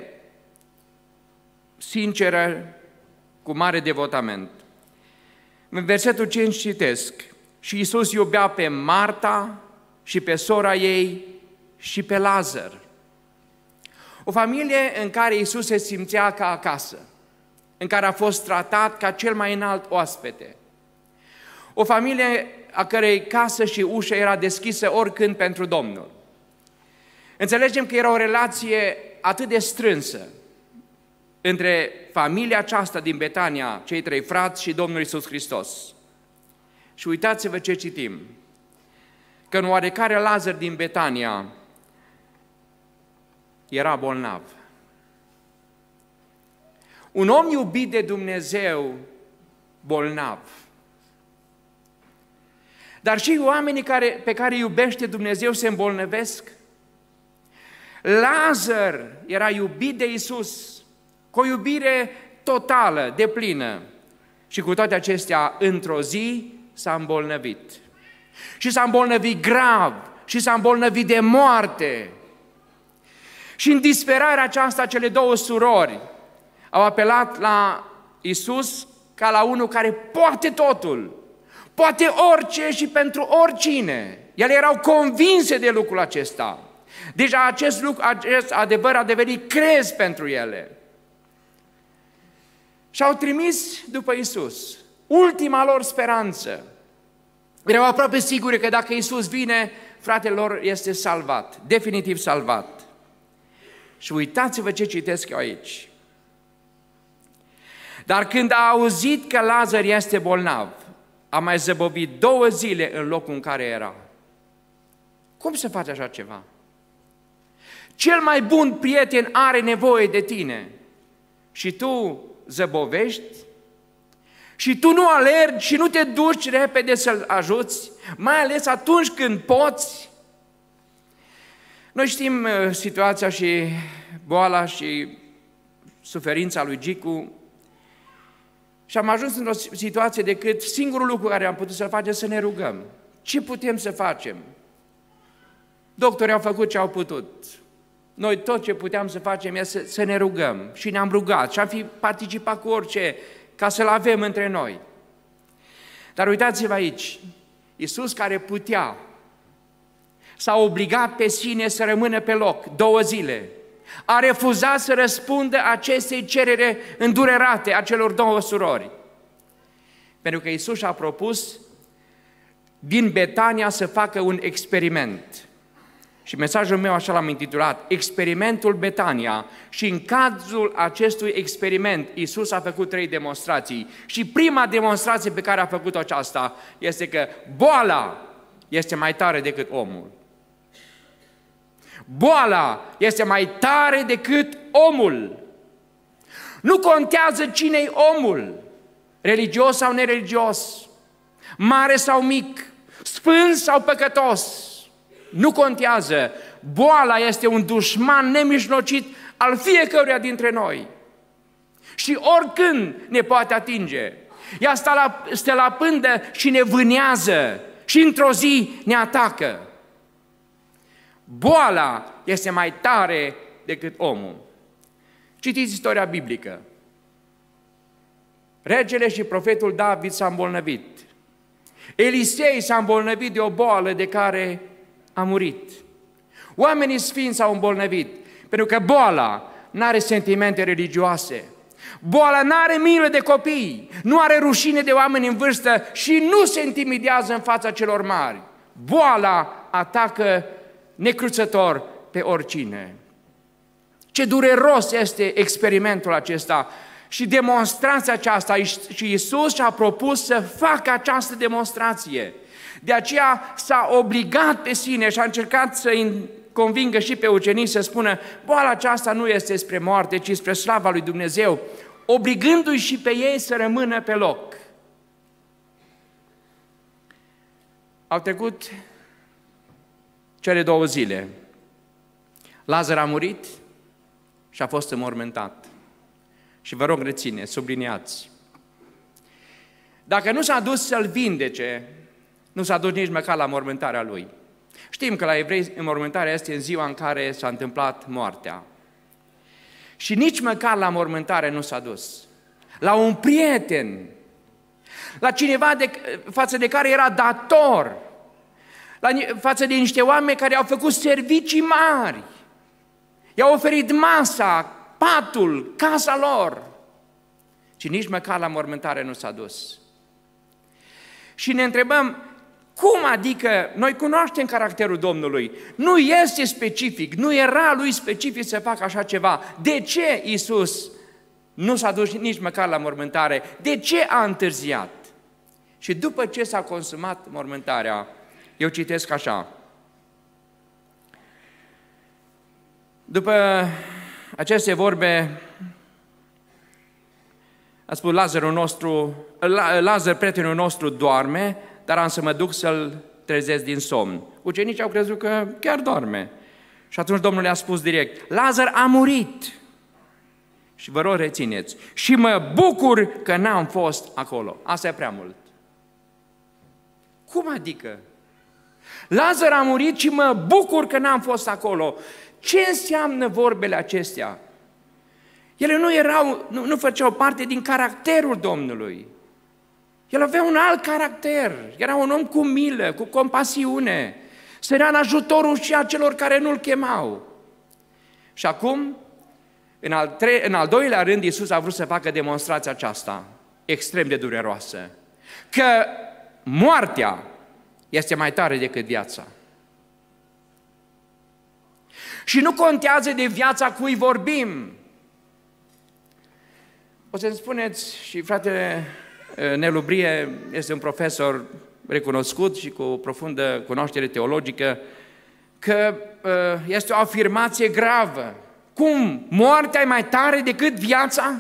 sinceră, cu mare devotament. În versetul 5 citesc: Și Iisus iubea pe Marta și pe sora ei și pe Lazar. O familie în care Iisus se simțea ca acasă, în care a fost tratat ca cel mai înalt oaspete. O familie a cărei casă și ușă era deschisă oricând pentru Domnul. Înțelegem că era o relație atât de strânsă între familia aceasta din Betania, cei trei frați și Domnul Iisus Hristos. Și uitați-vă ce citim, că în oarecare Lazar din Betania era bolnav. Un om iubit de Dumnezeu, bolnav. Dar și oamenii pe care iubește Dumnezeu se îmbolnăvesc. Lazar era iubit de Iisus, cu o iubire totală, deplină. Și cu toate acestea, într-o zi s-a îmbolnăvit. Și s-a îmbolnăvit grav, și s-a îmbolnăvit de moarte. Și în disperarea aceasta, cele două surori au apelat la Iisus ca la unul care poate totul, poate orice și pentru oricine. Ele erau convinse de lucrul acesta. Deja acest adevăr a devenit crez pentru ele. și-au trimis după Iisus, ultima lor speranță. Erau aproape siguri că dacă Iisus vine, fratele lor este salvat, definitiv salvat. Și uitați-vă ce citesc eu aici. Dar când a auzit că Lazar este bolnav, a mai zăbovit 2 zile în locul în care era. Cum se face așa ceva? Cel mai bun prieten are nevoie de tine și tu zăbovești și tu nu alergi și nu te duci repede să-l ajuți, mai ales atunci când poți. Noi știm situația și boala și suferința lui Gicu și am ajuns într-o situație decât singurul lucru care am putut să facem să ne rugăm. Ce putem să facem? Doctorii au făcut ce au putut. Noi tot ce puteam să facem este să ne rugăm și ne-am rugat și am fi participat cu orice ca să-L avem între noi. Dar uitați-vă aici, Iisus care putea, s-a obligat pe sine să rămână pe loc 2 zile. A refuzat să răspundă acestei cerere îndurerate a celor 2 surori. Pentru că Iisus a propus din Betania să facă un experiment. Și mesajul meu așa l-am intitulat, Experimentul Betania. Și în cazul acestui experiment, Iisus a făcut 3 demonstrații. Și prima demonstrație pe care a făcut-o aceasta este că boala este mai tare decât omul. Boala este mai tare decât omul. Nu contează cine-i omul, religios sau nereligios, mare sau mic, sfânt sau păcătos. Nu contează. Boala este un dușman nemijlocit al fiecăruia dintre noi. Și oricând ne poate atinge. Ea stă la pândă și ne vânează și într-o zi ne atacă. Boala este mai tare decât omul. Citiți istoria biblică. Regele și profetul David s-a îmbolnăvit. Elisei s-a îmbolnăvit de o boală de care a murit. Oamenii sfinți s-au îmbolnăvit, pentru că boala n-are sentimente religioase. Boala n-are milă de copii, nu are rușine de oameni în vârstă și nu se intimidează în fața celor mari. Boala atacă necruțător pe oricine. Ce dureros este experimentul acesta și demonstrația aceasta și Iisus și-a propus să facă această demonstrație. De aceea s-a obligat pe sine și a încercat să-i convingă și pe ucenici să spună boala aceasta nu este spre moarte, ci spre slava lui Dumnezeu, obligându-i și pe ei să rămână pe loc. Au trecut cele 2 zile. Lazar a murit și a fost înmormântat. Și vă rog, reține, subliniați. Dacă nu s-a dus să-l vindece, nu s-a dus nici măcar la mormântarea lui. Știm că la evrei înmormântarea este în ziua în care s-a întâmplat moartea. Și nici măcar la mormântare nu s-a dus. La un prieten, la cineva față de care era dator, față de niște oameni care au făcut servicii mari, i-au oferit masa, patul, casa lor. Și nici măcar la mormântare nu s-a dus. Și ne întrebăm, cum adică noi cunoaștem caracterul Domnului? Nu este specific, nu era lui specific să facă așa ceva. De ce Iisus nu s-a dus nici măcar la mormântare? De ce a întârziat? Și după ce s-a consumat mormântarea, eu citesc așa. După aceste vorbe, a spus Lazar, prietenul nostru, doarme, dar am să mă duc să-l trezesc din somn. Ucenicii au crezut că chiar doarme. Și atunci Domnul le-a spus direct, Lazar a murit. Și vă rog, rețineți. Și mă bucur că n-am fost acolo. Asta e prea mult. Cum adică? Lazar a murit și mă bucur că n-am fost acolo. Ce înseamnă vorbele acestea? Ele nu făceau parte din caracterul Domnului. El avea un alt caracter, era un om cu milă, cu compasiune, sărea în ajutorul și a celor care nu-l chemau. Și acum, În al doilea rând, Iisus a vrut să facă demonstrația aceasta, extrem de dureroasă, că moartea este mai tare decât viața. Și nu contează de viața cui vorbim. O să-mi spuneți, și fratele Nelu Brie este un profesor recunoscut și cu o profundă cunoaștere teologică, că este o afirmație gravă. Cum? Moartea e mai tare decât viața?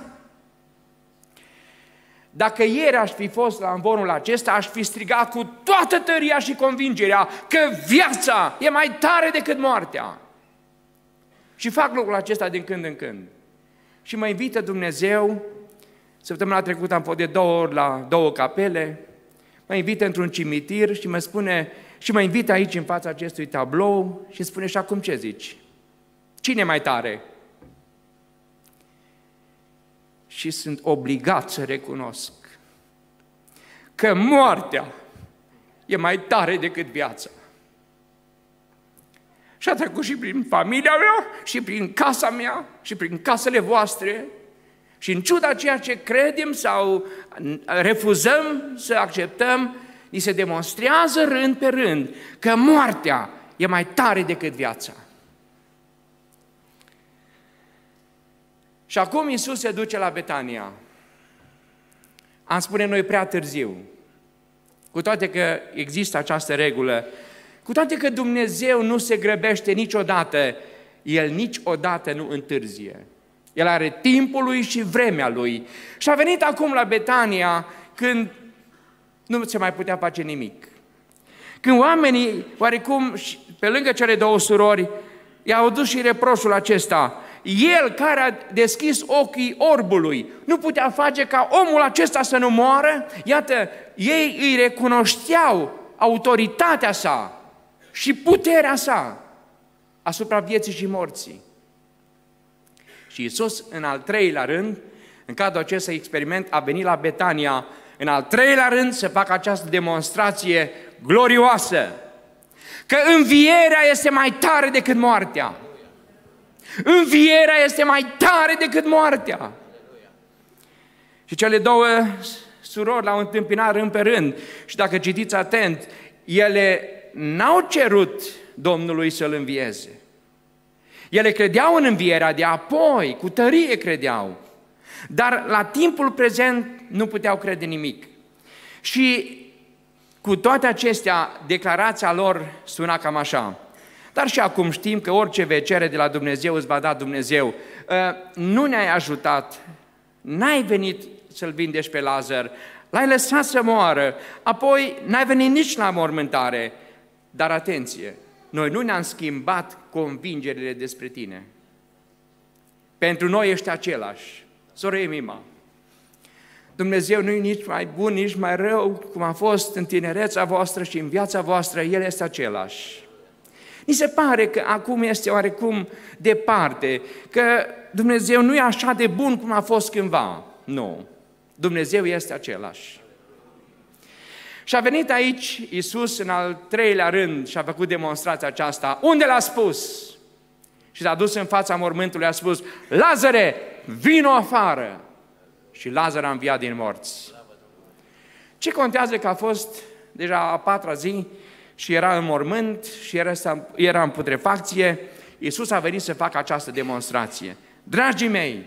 Dacă ieri aș fi fost la învonul acesta, aș fi strigat cu toată tăria și convingerea că viața e mai tare decât moartea. Și fac lucrul acesta din când în când. Și mă invită Dumnezeu, săptămâna trecută am fost de 2 ori la 2 capele, mă invită într-un cimitir și mă spune, și mă invită aici în fața acestui tablou și îmi spune, și acum ce zici? Cine e mai tare? Și sunt obligat să recunosc că moartea e mai tare decât viața. Și a trecut și prin familia mea, și prin casa mea, și prin casele voastre. Și în ciuda ceea ce credem sau refuzăm să acceptăm, ni se demonstrează rând pe rând că moartea e mai tare decât viața. Și acum Iisus se duce la Betania. Am spune noi prea târziu, cu toate că există această regulă, cu toate că Dumnezeu nu se grăbește niciodată, El niciodată nu întârzie. El are timpul Lui și vremea Lui. Și a venit acum la Betania când nu se mai putea face nimic. Când oamenii, oarecum, pe lângă cele 2 surori, i-au dus și reproșul acesta. El care a deschis ochii orbului nu putea face ca omul acesta să nu moară? Iată, ei îi recunoșteau autoritatea sa și puterea sa asupra vieții și morții. Și Iisus, în al 3-lea rând, în cadrul acestui experiment, a venit la Betania, în al 3-lea rând, să facă această demonstrație glorioasă, că învierea este mai tare decât moartea. Învierea este mai tare decât moartea. Și cele 2 surori l-au întâmpinat rând pe rând. Și dacă citiți atent, ele n-au cerut Domnului să-L învieze. Ele credeau în învierea de apoi, cu tărie credeau. Dar la timpul prezent nu puteau crede nimic. Și cu toate acestea, declarația lor suna cam așa. Dar și acum știm că orice vei cere de la Dumnezeu îți va da Dumnezeu. Nu ne-ai ajutat, n-ai venit să-l vindești pe Lazar, l-ai lăsat să moară, apoi n-ai venit nici la mormântare. Dar atenție, noi nu ne-am schimbat convingerile despre tine. Pentru noi ești același. Soră Emima, Dumnezeu nu e nici mai bun, nici mai rău, cum a fost în tinerețea voastră și în viața voastră, El este același. Mi se pare că acum este oarecum departe, că Dumnezeu nu e așa de bun cum a fost cândva. Nu, Dumnezeu este același. Și a venit aici Iisus în al 3-lea rând și a făcut demonstrația aceasta. Unde l-a spus? Și s-a dus în fața mormântului, a spus, Lazare, vino afară! Și Lazar a înviat din morți. Ce contează că a fost deja a 4-a zi și era în mormânt și era în putrefacție? Iisus a venit să facă această demonstrație. Dragii mei,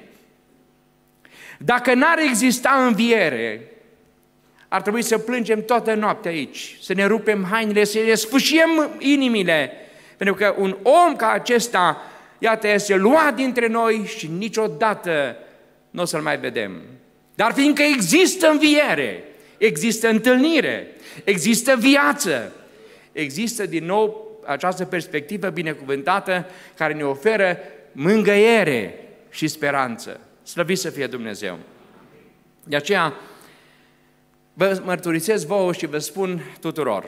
dacă n-ar exista înviere, ar trebui să plângem toată noaptea aici, să ne rupem hainele, să ne sfâșiem inimile, pentru că un om ca acesta, iată, este luat dintre noi și niciodată nu o să-l mai vedem. Dar fiindcă există înviere, există întâlnire, există viață, există din nou această perspectivă binecuvântată care ne oferă mângâiere și speranță. Slăvit să fie Dumnezeu! De aceea vă mărturisesc vouă și vă spun tuturor,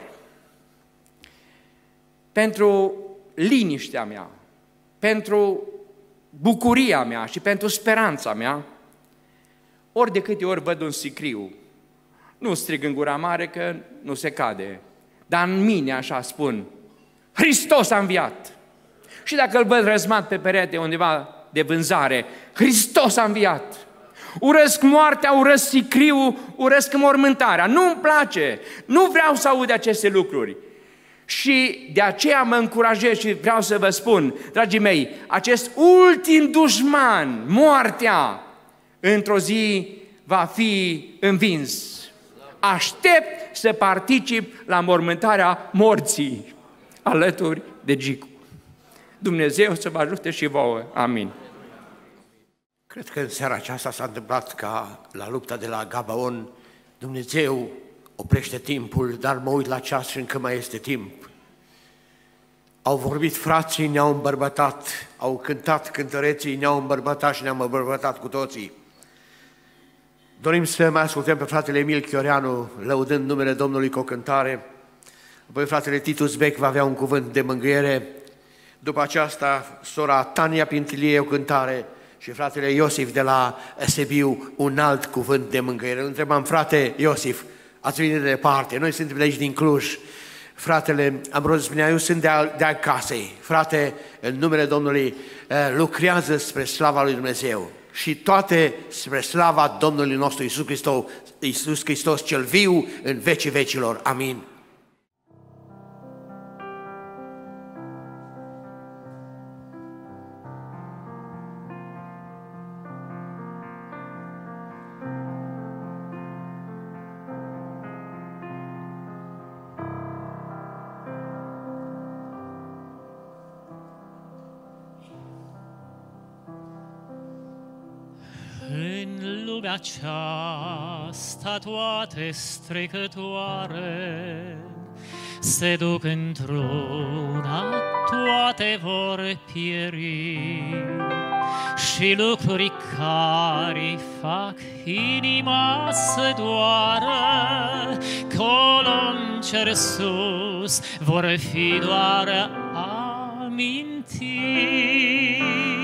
pentru liniștea mea, pentru bucuria mea și pentru speranța mea, ori de câte ori văd un sicriu, nu strig în gura mare că nu se cade, dar în mine așa spun, Hristos a înviat. Și dacă îl văd răzmat pe perete undeva de vânzare. Hristos a înviat. Urăsc moartea, urăsc sicriul, urăsc înmormântarea. Nu-mi place, nu vreau să aud aceste lucruri. Și de aceea mă încurajez și vreau să vă spun, dragii mei, acest ultim dușman, moartea, într-o zi va fi învins. Aștept să particip la mormântarea morții alături de Gicu. Dumnezeu să vă ajute și vouă. Amin. Cred că în seara aceasta s-a întâmplat ca la lupta de la Gabaon, Dumnezeu oprește timpul, dar mă uit la ceas și încă mai este timp. Au vorbit frații, ne-au îmbărbătat, au cântat cântăreții, ne-au îmbărbătat și ne-am îmbărbătat cu toții. Dorim să mai ascultăm pe fratele Emil Chioreanu, lăudând numele Domnului cu o cântare. Apoi fratele Titus Beck va avea un cuvânt de mângâiere. După aceasta, sora Tania Pintilie o cântare și fratele Iosif de la Sibiu un alt cuvânt de mângâiere. Îl întrebam, frate Iosif, ați venit de departe, noi suntem de aici din Cluj. Fratele Ambroziu spunea, eu sunt de acasă. Frate, în numele Domnului, lucrează spre slava lui Dumnezeu și toate spre slava Domnului nostru Iisus Hristos cel viu în vecii vecilor. Amin. În lumea aceasta toate strecătoare se duc într-una, toate vor pieri. Și lucruri care fac inima să doară, colo-n cer sus vor fi doar amintiri.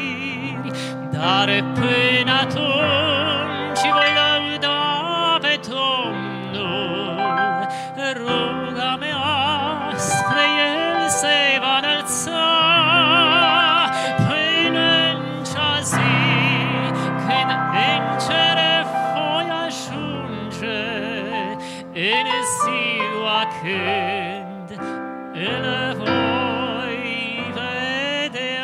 Dar până atunci voi lăuda pe Domnul, ruga mea spre El se va înălța, până în cea zi când în cer voi ajunge, în ziua când îl voi vedea.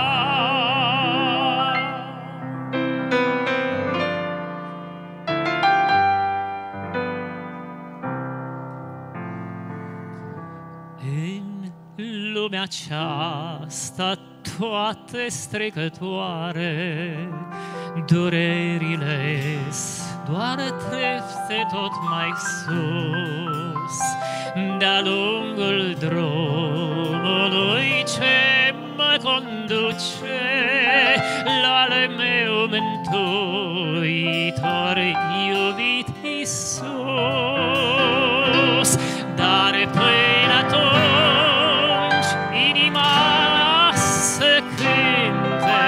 Lumea aceasta toate strecătoare, durerile-s doar trepte tot mai sus, de-a lungul drumului ce mă conduce la al meu mântuitor iubit Iisus. Dar până atunci inima să cânte,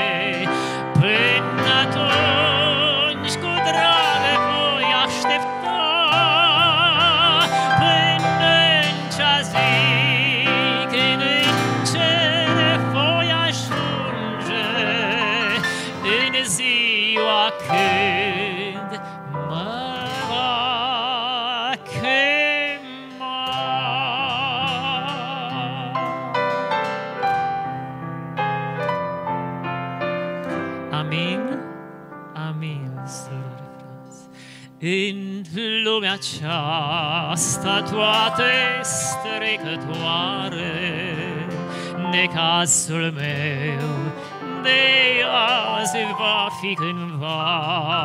până atunci cu drag voi aștepta, până în cea zi când în cer voi ajunge, în ziua când mă va chema. Amin, amin, surori frați. În lumea aceasta toate strecătoare, necazul meu de azi va fi cândva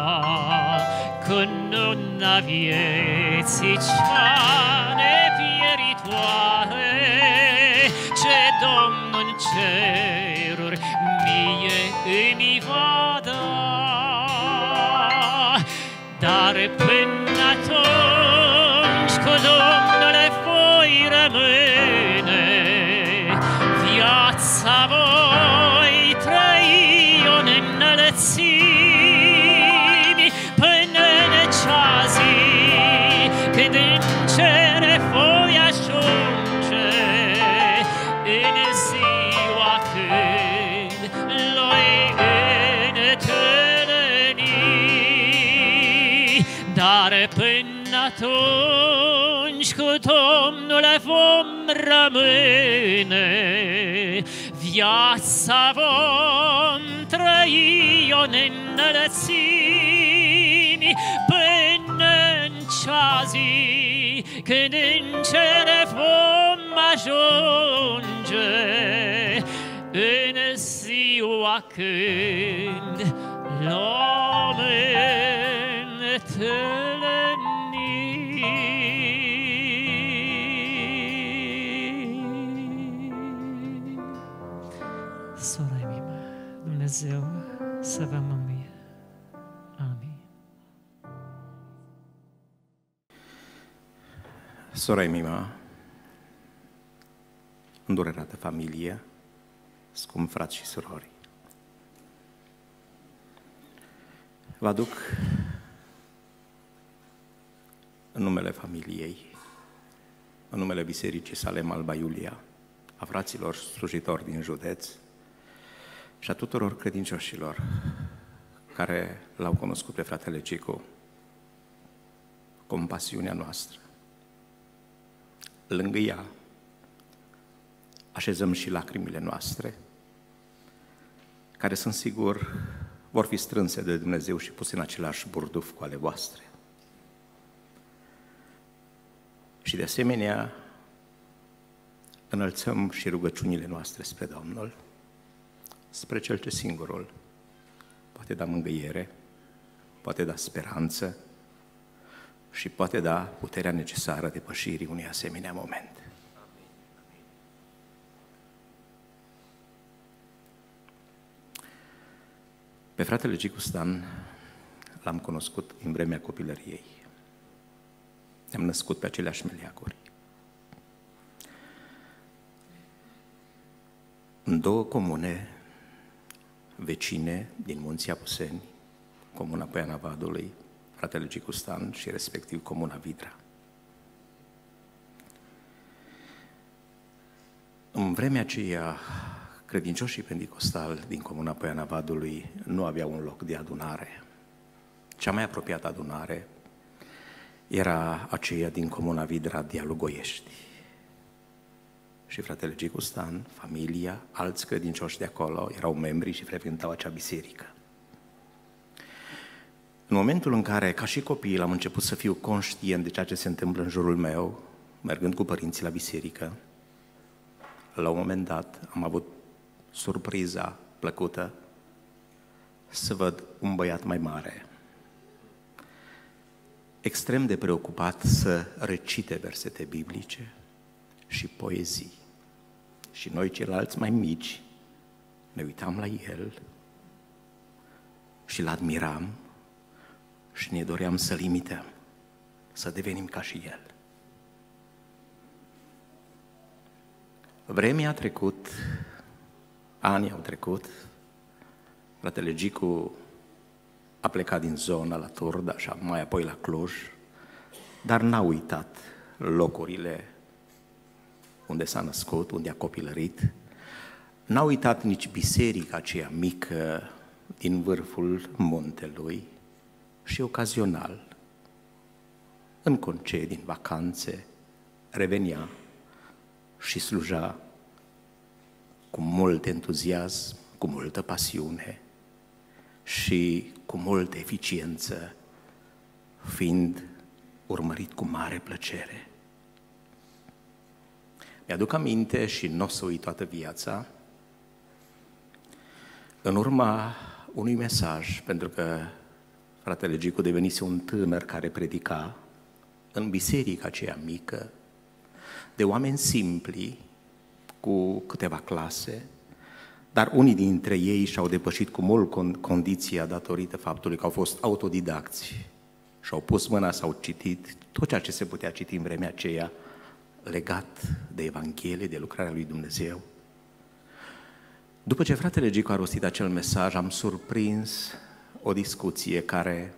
cununa vieții cea nepieritoare, ce Domnul în ceruri mie îmi va da. Dar până atunci cu Domnul voi rămâne, viața voi trăi o neînălțimi, până în cea zi când în cer voi ajunge, în ziua când l-oi Până atunci cu Domnul vom rămâne, viața vom trăi-o neînălțimi, până în cea zi când în cer vom ajunge, în ziua când l-om întâlni. Sora Mima, Dumnezeu să vă mângâie. Amin. Sora Mima, îndurerată familie, scumpi frați și surori, vă aduc în numele familiei, în numele Bisericii Salem Alba Iulia, a fraților slujitori din județ și a tuturor credincioșilor care l-au cunoscut pe fratele Cicu, compasiunea noastră. Lângă ea așezăm și lacrimile noastre, care sunt sigur vor fi strânse de Dumnezeu și puse în același burduf cu ale voastre. Și de asemenea, înălțăm și rugăciunile noastre spre Domnul, spre Cel ce singurul poate da mângâiere, poate da speranță și poate da puterea necesară depășirii unui asemenea moment. Pe fratele Cicu Stan l-am cunoscut în vremea copilăriei. Ne-am născut pe aceleași meleaguri. În două comune vecine din Munții Apuseni, comuna Poiana Vadului, fratele Cicu Stan și respectiv comuna Vidra. În vremea aceea, credincioșii pentecostali din comuna Poiana Vadului nu aveau un loc de adunare. Cea mai apropiată adunare era aceea din comuna Vidra de Alugoiești. Și fratele Cicu Stan, familia, alți credincioși de acolo erau membri și frecventau acea biserică. În momentul în care, ca și copil, am început să fiu conștient de ceea ce se întâmplă în jurul meu, mergând cu părinții la biserică, la un moment dat am avut surpriza plăcută să văd un băiat mai mare, extrem de preocupat să recite versete biblice și poezii. Și noi, ceilalți mai mici, ne uitam la el și îl admiram și ne doream să-l imităm, să devenim ca și el. Vremea a trecut, anii au trecut, fratele Cicu a plecat din zona la Turda și mai apoi la Cluj, dar n-a uitat locurile unde s-a născut, unde a copilărit, n-a uitat nici biserica aceea mică din vârful muntelui și ocazional, în concedii, în vacanțe, revenea și sluja cu mult entuziasm, cu multă pasiune și cu multă eficiență, fiind urmărit cu mare plăcere. Mi-aduc aminte și n-o să uit toată viața, în urma unui mesaj, pentru că fratele Cicu devenise un tânăr care predica în biserica aceea mică, de oameni simpli, cu câteva clase, dar unii dintre ei și-au depășit cu mult condiția datorită faptului că au fost autodidacți și au pus mâna, s-au citit tot ceea ce se putea citi în vremea aceea legat de Evanghelie, de lucrarea lui Dumnezeu. După ce fratele Cicu a rostit acel mesaj, am surprins o discuție care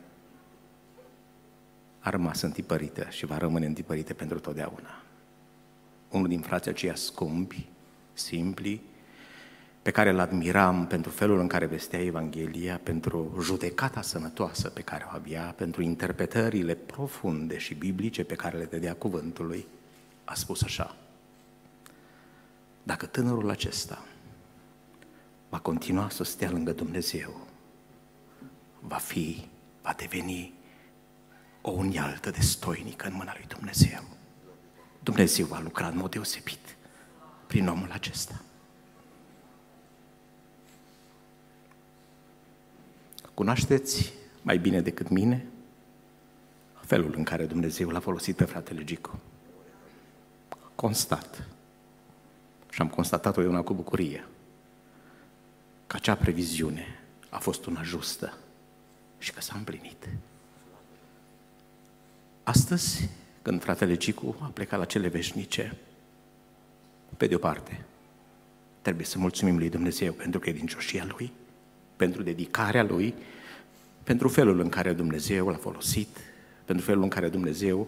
a rămas întipărită și va rămâne întipărită pentru totdeauna. Unul din frații aceia scumpi, simpli, pe care îl admiram pentru felul în care vestea Evanghelia, pentru judecata sănătoasă pe care o avea, pentru interpretările profunde și biblice pe care le dădea cuvântului, a spus așa: dacă tânărul acesta va continua să stea lângă Dumnezeu, va deveni o unealtă destoinică în mâna lui Dumnezeu. Dumnezeu va lucra în mod deosebit prin omul acesta. Cunoașteți mai bine decât mine felul în care Dumnezeu l-a folosit pe fratele Gicu. Constat, și am constatat-o eu cu bucurie, că acea previziune a fost una justă și că s-a împlinit. Astăzi, când fratele Gicu a plecat la cele veșnice, pe de o parte, trebuie să mulțumim lui Dumnezeu pentru credincioșia lui, pentru dedicarea lui, pentru felul în care Dumnezeu l-a folosit, pentru felul în care Dumnezeu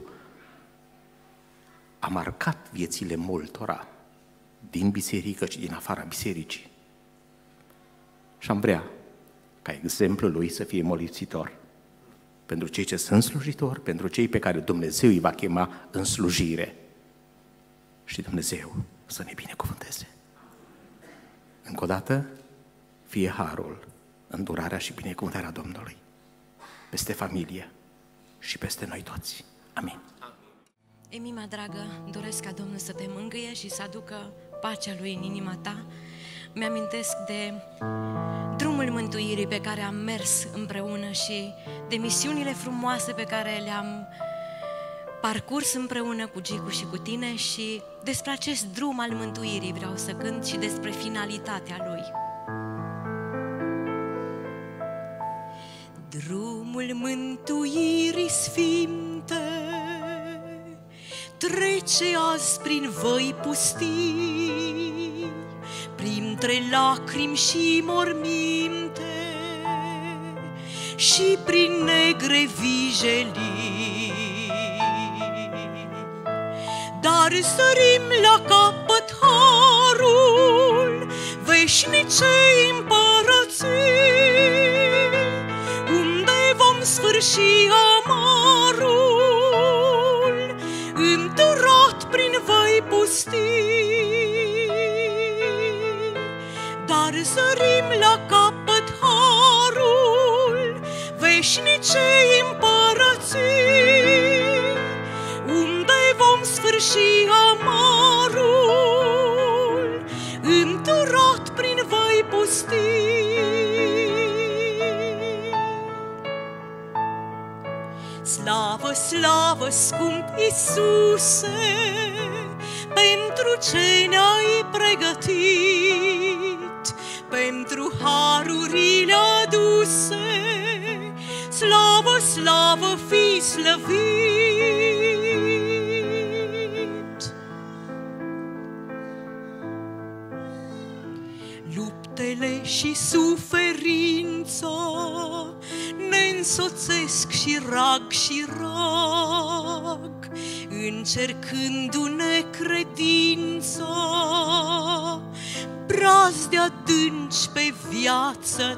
a marcat viețile multora din biserică și din afara bisericii. Și am vrea ca exemplul lui să fie molipsitor pentru cei ce sunt slujitori, pentru cei pe care Dumnezeu îi va chema în slujire. Și Dumnezeu să ne binecuvânteze. Încă o dată, fie harul, îndurarea și binecuvântarea Domnului peste familie și peste noi toți. Amin. Emima dragă, doresc ca Domnul să te mângâie și să aducă pacea Lui în inima ta. Mi-amintesc de drumul mântuirii pe care am mers împreună și de misiunile frumoase pe care le-am parcurs împreună cu Gicu și cu tine, și despre acest drum al mântuirii vreau să cânt și despre finalitatea lui. Drumul mântuirii sfinte trece azi prin văi pustii, printre lacrimi și morminte și prin negre vijelii. Dar sărim la capăt harul veșnicei împărății, unde vom sfârși amarul, înturat prin văi pustii. Dar sărim la capăt harul veșnicei împărății, unde vom sfârși amarul, înturat prin văi pustii. Slavă, slavă, scump Iisuse, pentru ce ne-ai pregătit, pentru harurile aduse. Slavă, slavă, fii slăvit. Luptele și suferința ne-nsoțesc și rag și rag, încercându-ne credința, brazde adânci pe viață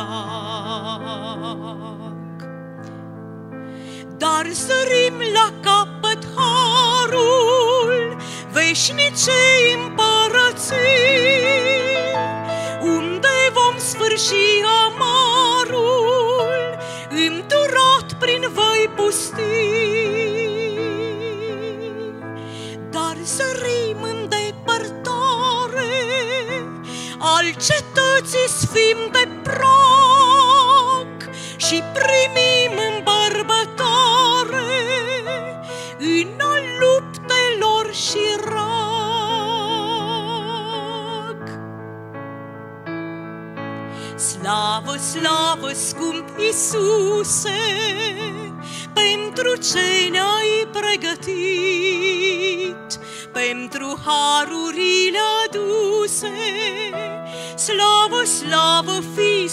trag. Dar sărim la capăt harul veșnicei împărății, unde vom sfârși amarul, înturat prin văi pustii. Dar sărim în depărtare al cetății sfinte prag și primim îmbărbătare în al luptelor și rag. Slavă, slavă, scump Iisuse, pentru ce ne-ai pregătit, pentru harurile aduse. Slavă, slavă, fii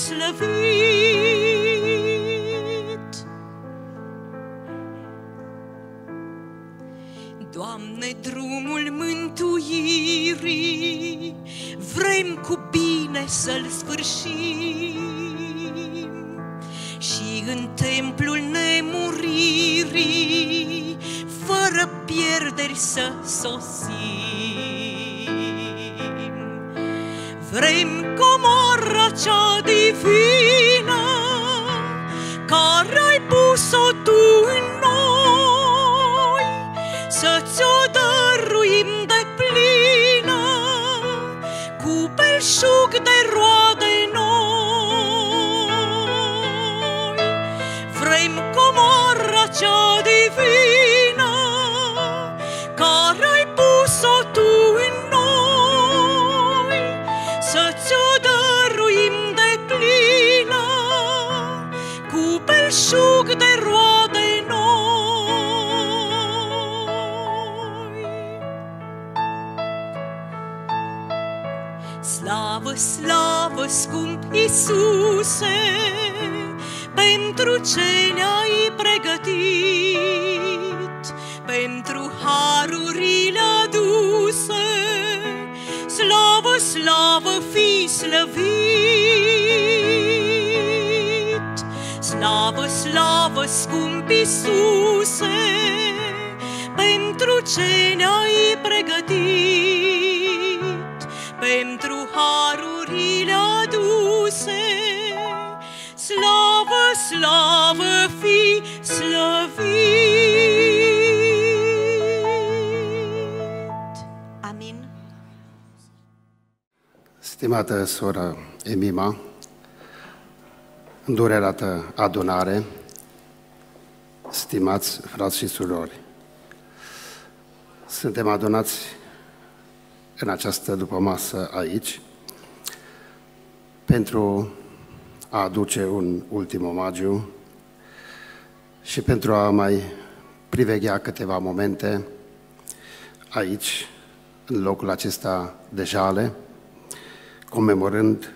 slăvit. Doamne, drumul mântuirii vrem cu bine bine să-l sfârșim și în templul nemuririi, fără pierderi să sosim. Vrem comora cea divină care ai pus-o tu în noi, să-ți-o dăruim de plină, cu belșug de roade noi. Vrem comora cea divină care ai pus-o tu în noi, să-ți-o dăruim de plină, cu belșug de roade noi. Slavă, slavă, scump Iisuse, pentru ce ne-ai pregătit, pentru harurile aduse. Slavă, slavă, fii slăvit. Slavă, slavă, scump Iisuse, pentru ce ne-ai pregătit, pentru harurile aduse. Slavă, slavă, fii slăvit. Amin. Stimată soră Emima, îndurerată adunare, stimați frați și surori, suntem adunați în această dupămasă aici pentru a aduce un ultim omagiu și pentru a mai priveghea câteva momente aici, în locul acesta de jale, comemorând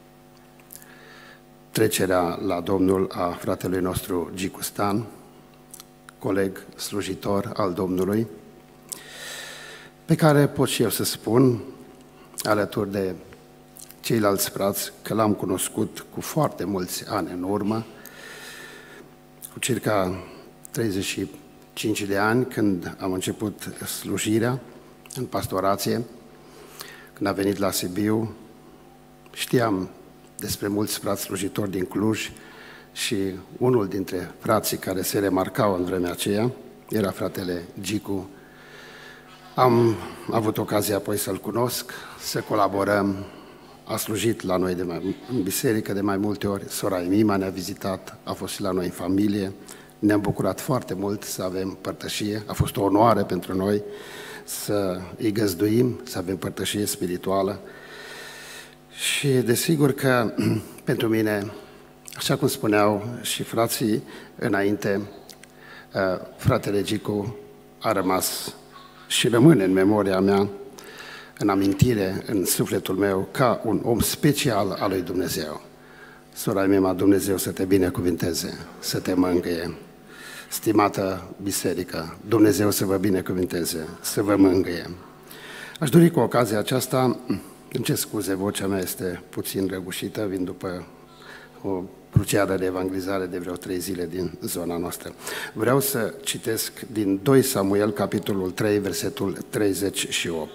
trecerea la Domnul a fratelui nostru Gicu Stan, coleg slujitor al Domnului, pe care pot și eu să spun, alături de ceilalți frați, că l-am cunoscut cu foarte mulți ani în urmă, cu circa 35 de ani, când am început slujirea în pastorație, când a venit la Sibiu. Știam despre mulți frați slujitori din Cluj și unul dintre frații care se remarcau în vremea aceea era fratele Gicu. Am avut ocazia apoi să-l cunosc, să colaborăm. A slujit la noi în biserică de mai multe ori. Sora Emima ne-a vizitat, a fost și la noi în familie. Ne-am bucurat foarte mult să avem părtășie. A fost o onoare pentru noi să îi găzduim, să avem părtășie spirituală. Și desigur că pentru mine, așa cum spuneau și frații înainte, fratele Gicu a rămas și rămâne în memoria mea, în amintire, în sufletul meu, ca un om special al lui Dumnezeu. Sora mea, Dumnezeu să te binecuvinteze, să te mângâie. Stimată biserică, Dumnezeu să vă binecuvinteze, să vă mângâie. Aș dori cu ocazia aceasta, îmi cer scuze, vocea mea este puțin răgușită, vin după o cruciadă de evangelizare de vreo 3 zile din zona noastră. Vreau să citesc din 2 Samuel, capitolul 3, versetul 38.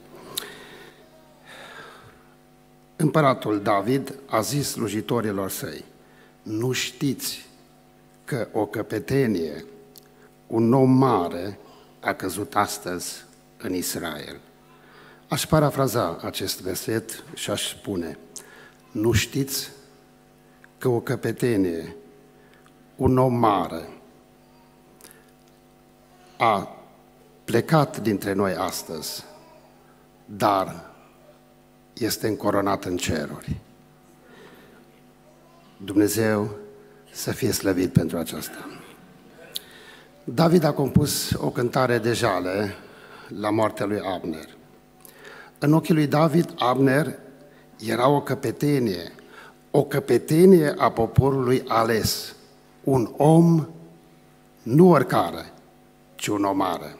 Împăratul David a zis slujitorilor săi: nu știți că o căpetenie, un om mare, a căzut astăzi în Israel? Aș parafraza acest verset și aș spune: nu știți că o căpetenie, un om mare, a plecat dintre noi astăzi, dar este încoronat în ceruri. Dumnezeu să fie slăvit pentru aceasta. David a compus o cântare de jale la moartea lui Abner. În ochii lui David, Abner era o căpetenie a poporului ales, un om, nu oricare, ci un om mare.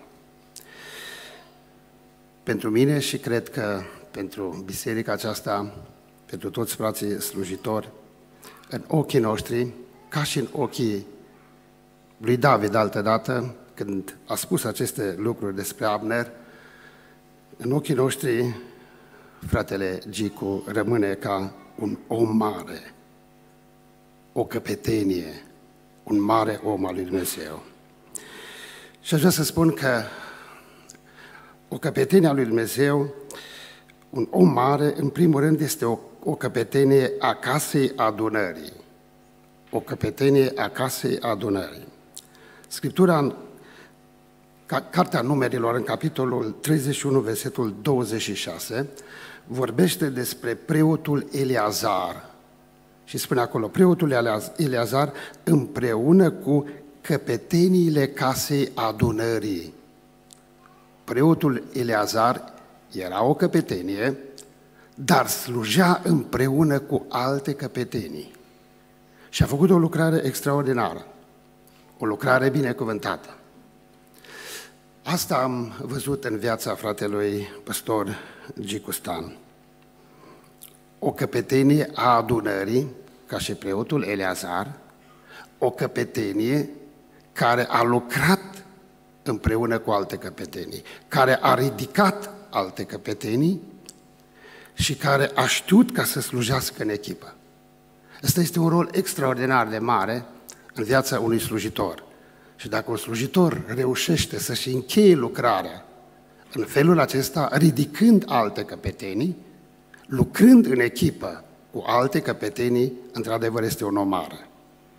Pentru mine și cred că pentru biserica aceasta pentru toți frații slujitori, în ochii noștri, ca și în ochii lui David altădată, când a spus aceste lucruri despre Abner, în ochii noștri, fratele Gicu rămâne ca un om mare, o căpetenie, un mare om al lui Dumnezeu. Și aș vrea să spun că o căpetenie a lui Dumnezeu, un om mare, în primul rând, este o căpetenie a casei adunării. O căpetenie a casei adunării. Scriptura în Cartea Numerilor, în capitolul 31, versetul 26, vorbește despre preotul Eleazar. Și spune acolo, preotul Eleazar împreună cu căpeteniile casei adunării. Preotul Eleazar era o căpetenie, dar slujea împreună cu alte căpetenii. Și a făcut o lucrare extraordinară, o lucrare binecuvântată. Asta am văzut în viața fratelui păstor Gicu Stan. O căpetenie a adunării, ca și preotul Eleazar, o căpetenie care a lucrat împreună cu alte căpetenii, care a ridicat alte căpetenii și care a știut ca să slujească în echipă. Ăsta este un rol extraordinar de mare în viața unui slujitor. Și dacă un slujitor reușește să-și încheie lucrarea în felul acesta, ridicând alte căpetenii, lucrând în echipă cu alte căpetenii, într-adevăr este un om mare.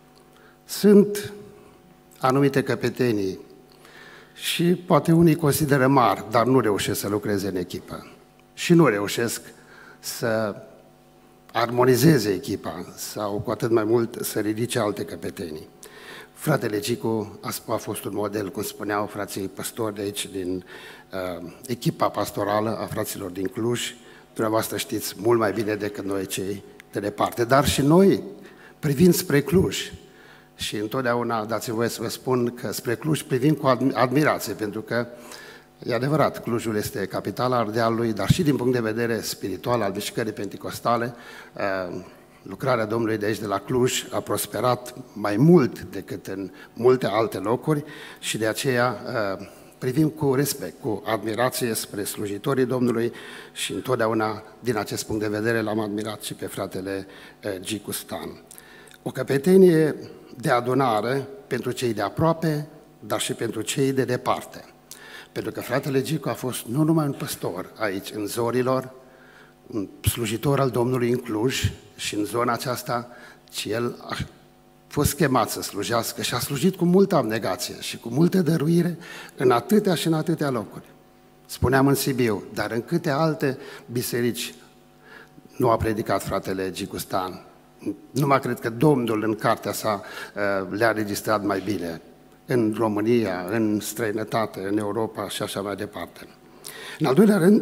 Sunt anumite căpetenii și poate unii consideră mari, dar nu reușesc să lucreze în echipă și nu reușesc să armonizeze echipa sau cu atât mai mult să ridice alte căpetenii. Fratele Gicu a fost un model, cum spuneau frații păstori de aici, din echipa pastorală a fraților din Cluj. Dumneavoastră știți mult mai bine decât noi cei de departe, dar și noi privind spre Cluj. Și întotdeauna dați-mi voie să vă spun că spre Cluj privim cu admirație, pentru că e adevărat, Clujul este capitala Ardealului, dar și din punct de vedere spiritual al mișcării penticostale, lucrarea Domnului de aici, de la Cluj, a prosperat mai mult decât în multe alte locuri și de aceea privim cu respect, cu admirație spre slujitorii Domnului și întotdeauna, din acest punct de vedere, l-am admirat și pe fratele Gicu Stan. O căpetenie de adunare pentru cei de aproape, dar și pentru cei de departe. Pentru că fratele Gicu a fost nu numai un păstor aici, în Zorilor, un slujitor al Domnului în Cluj și în zona aceasta, ci el a fost chemat să slujească și a slujit cu multă abnegație și cu multă dăruire în atâtea și în atâtea locuri. Spuneam în Sibiu, dar în câte alte biserici nu a predicat fratele Gicu Stan. Nu mai cred că Domnul în cartea sa le-a registrat mai bine în România, în străinătate, în Europa și așa mai departe. În al doilea rând,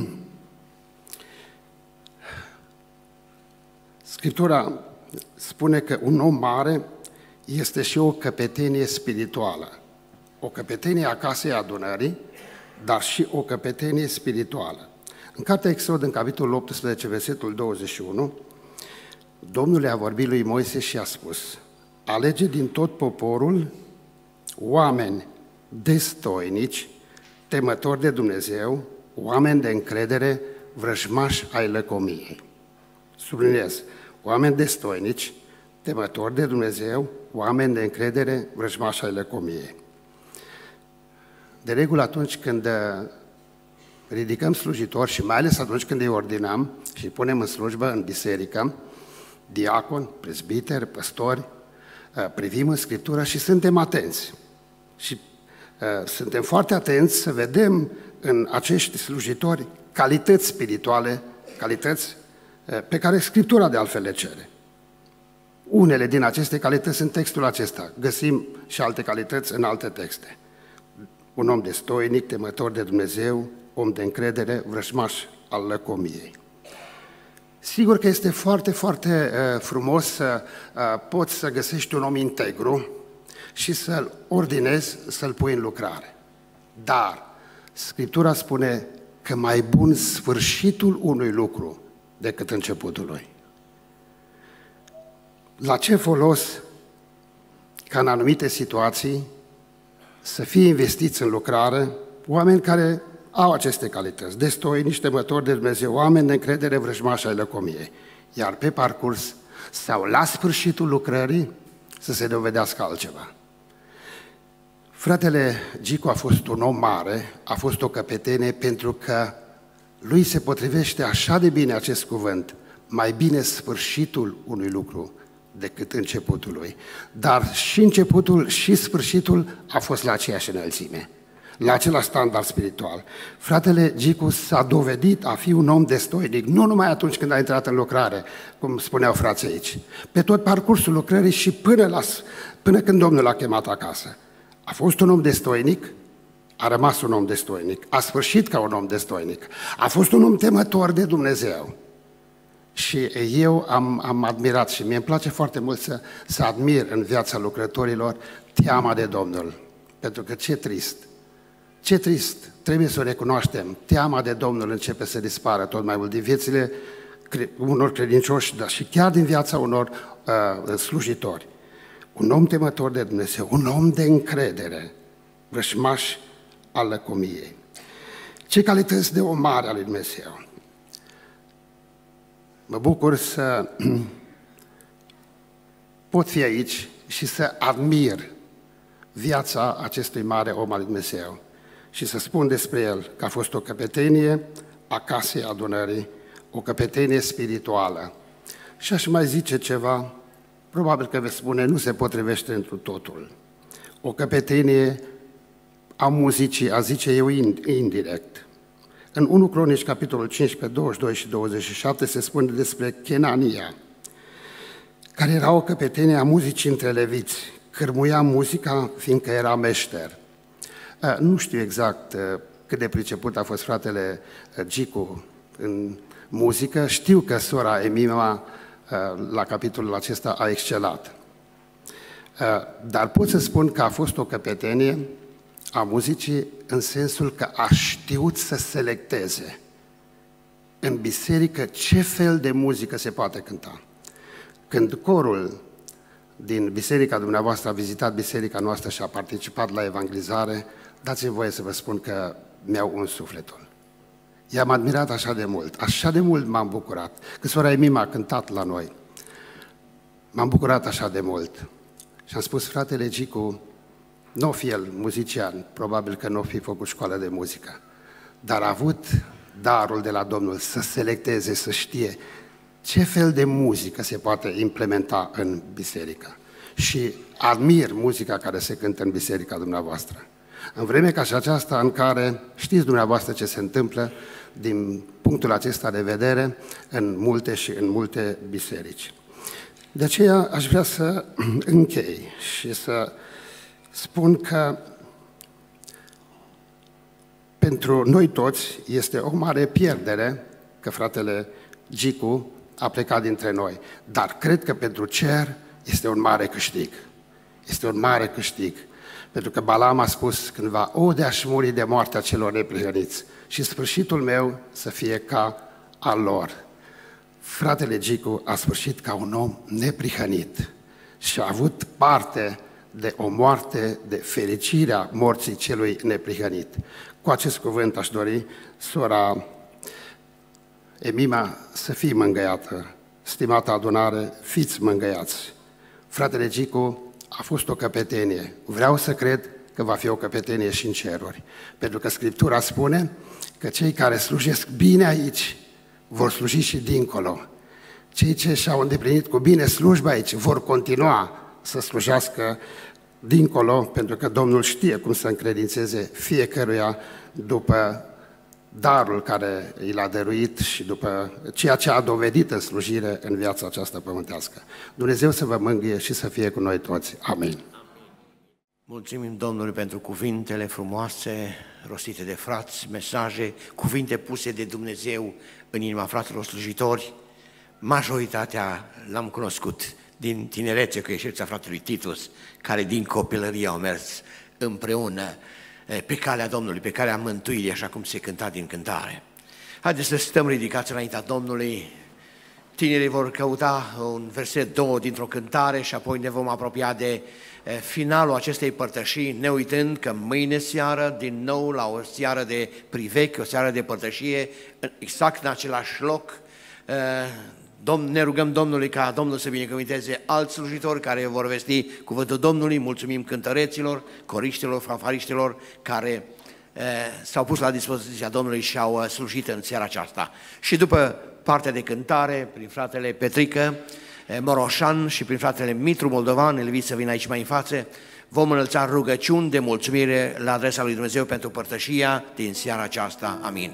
Scriptura spune că un om mare este și o căpetenie spirituală. O căpetenie a casei adunării, dar și o căpetenie spirituală. În cartea Exod, în capitolul 18, versetul 21, Domnul le-a vorbit lui Moise și a spus: alege din tot poporul oameni destoinici, temători de Dumnezeu, oameni de încredere, vrăjmași ai lăcomiei. Subliniez, oameni destoinici, temători de Dumnezeu, oameni de încredere, vrăjmași ai lăcomiei. De regulă, atunci când ridicăm slujitori și mai ales atunci când îi ordinăm și îi punem în slujbă în biserică, diacon, prezbiteri, păstori, privim în Scriptură și suntem atenți. Și suntem foarte atenți să vedem în acești slujitori calități spirituale, calități pe care Scriptura de altfel le cere. Unele din aceste calități în textul acesta, găsim și alte calități în alte texte. Un om destoinic, temător de Dumnezeu, om de încredere, vrăjmaș al lăcomiei. Sigur că este foarte, foarte frumos să poți să găsești un om integru și să-l ordinezi, să-l pui în lucrare. Dar Scriptura spune că mai bun sfârșitul unui lucru decât începutul lui. La ce folos ca în anumite situații să fie investiți în lucrare oameni care au aceste calități, destoinici, temători de Dumnezeu, oameni de încredere, vrăjmași ai lăcomiei, iar pe parcurs sau la sfârșitul lucrării să se dovedească altceva. Fratele Gicu a fost un om mare, a fost o căpetenie pentru că lui se potrivește așa de bine acest cuvânt, mai bine sfârșitul unui lucru decât începutul lui. Dar și începutul și sfârșitul a fost la aceeași înălțime, la același standard spiritual. Fratele Gicu s-a dovedit a fi un om destoinic, nu numai atunci când a intrat în lucrare, cum spuneau frații aici, pe tot parcursul lucrării și până când Domnul l-a chemat acasă. A fost un om destoinic, a rămas un om destoinic, a sfârșit ca un om destoinic, a fost un om temător de Dumnezeu. Și eu am admirat și mie îmi place foarte mult să admir în viața lucrătorilor teama de Domnul. Pentru că ce trist, trebuie să o recunoaștem, teama de Domnul începe să dispară tot mai mult din viețile unor credincioși, dar și chiar din viața unor slujitori. Un om temător de Dumnezeu, un om de încredere, vrăjmaș al lăcomiei. Ce calități de om mare al lui Dumnezeu! Mă bucur să pot fi aici și să admir viața acestui mare om al lui Dumnezeu și să spun despre el că a fost o căpetenie a casei adunării, o căpetenie spirituală. Și aș mai zice ceva, probabil că veți spune, nu se potrivește întru totul. O căpetenie a muzicii, a zice eu indirect. În 1 Cronici, capitolul 15, 22 și 27, se spune despre Kenania, care era o căpetenie a muzicii între leviți, cârmuia muzica fiindcă era meșter. Nu știu exact cât de priceput a fost fratele Gicu în muzică, știu că sora Emima la capitolul acesta a excelat. Dar pot să spun că a fost o căpetenie a muzicii în sensul că a știut să selecteze în biserică ce fel de muzică se poate cânta. Când corul din biserica dumneavoastră a vizitat biserica noastră și a participat la evangelizare, dați-mi voie să vă spun că mi-au uns sufletul. I-am admirat așa de mult m-am bucurat. Că sora Emima a cântat la noi, m-am bucurat așa de mult. Și am spus, fratele Gicu, nu fi el muzician, probabil că nu fi făcut școală de muzică, dar a avut darul de la Domnul să selecteze, să știe ce fel de muzică se poate implementa în biserică. Și admir muzica care se cântă în biserica dumneavoastră. În vreme ca și aceasta în care știți dumneavoastră ce se întâmplă din punctul acesta de vedere în multe biserici. De aceea aș vrea să închei și să spun că pentru noi toți este o mare pierdere că fratele Gicu a plecat dintre noi, dar cred că pentru cer este un mare câștig. Este un mare câștig, pentru că Balaam a spus cândva, o, de-aș muri de moartea celor neprihăniți și sfârșitul meu să fie ca al lor. Fratele Gicu a sfârșit ca un om neprihănit și a avut parte de o moarte, de fericirea morții celui neprihănit. Cu acest cuvânt aș dori, sora Emima, să fii mângâiată. Stimată adunare, fiți mângâiați. Fratele Gicu a fost o căpetenie. Vreau să cred că va fi o căpetenie și în ceruri. Pentru că Scriptura spune că cei care slujesc bine aici vor sluji și dincolo. Cei ce și-au îndeplinit cu bine slujba aici vor continua să slujească dincolo, pentru că Domnul știe cum să încredințeze fiecăruia după darul care i l-a dăruit și după ceea ce a dovedit în slujire în viața aceasta pământească. Dumnezeu să vă mângâie și să fie cu noi toți. Amin. Mulțumim Domnului pentru cuvintele frumoase rostite de frați, mesaje, cuvinte puse de Dumnezeu în inima fraților slujitori. Majoritatea l-am cunoscut din tinerețe cu excepția fratelui Titus, care din copilărie au mers împreună pe calea Domnului, pe calea mântuirii, așa cum se cânta din cântare. Haideți să stăm ridicați înaintea Domnului Tinerii vor căuta un verset 2 dintr-o cântare și apoi ne vom apropia de finalul acestei părtășii, ne uitând că mâine seară, din nou la o seară de priveghi, o seară de părtășie, exact în același loc, ne rugăm Domnului ca Domnul să binecuvânteze alți slujitori care vor vesti cuvântul Domnului. Mulțumim cântăreților, coriștilor, fanfariștilor care s-au pus la dispoziția Domnului și au slujit în seara aceasta. Și după partea de cântare, prin fratele Petrică Moroșan și prin fratele Mitru Moldovan, îl invit să vină aici mai în față, vom înălța rugăciuni de mulțumire la adresa lui Dumnezeu pentru părtășia din seara aceasta. Amin.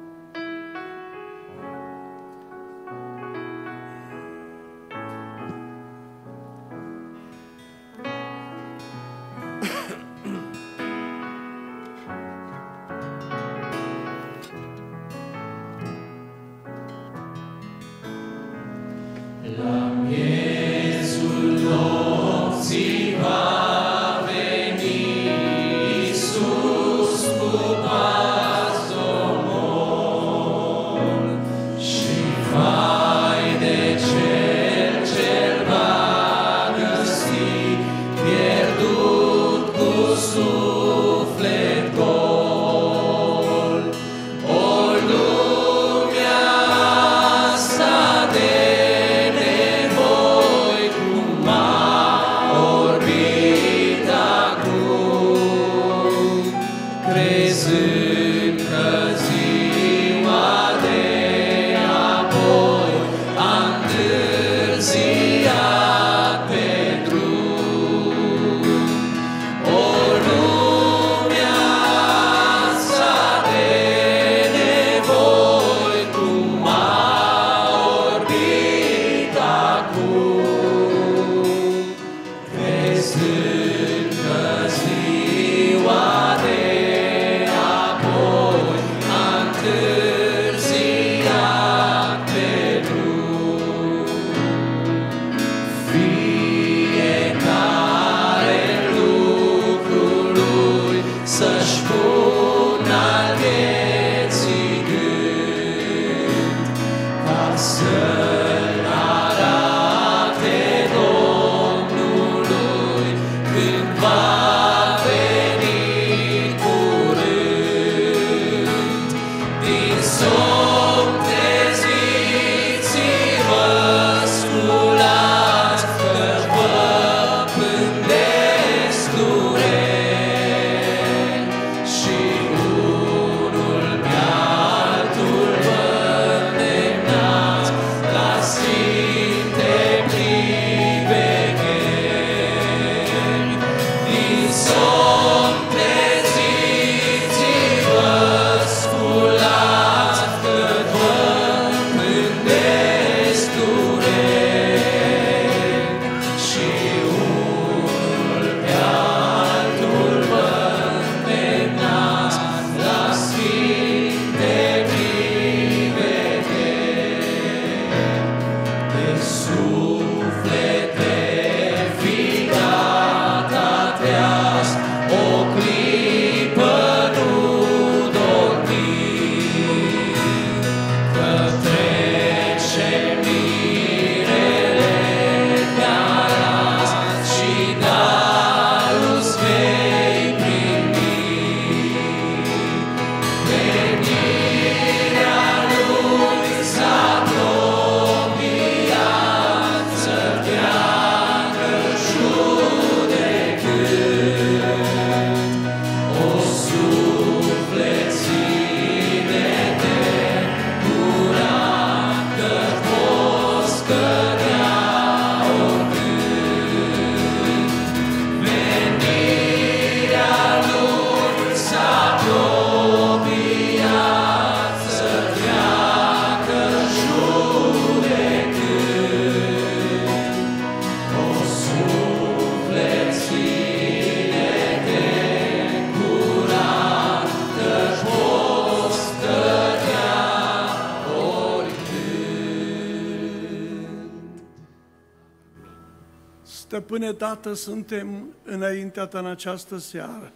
Stăpâne Tată, suntem înaintea Ta în această seară.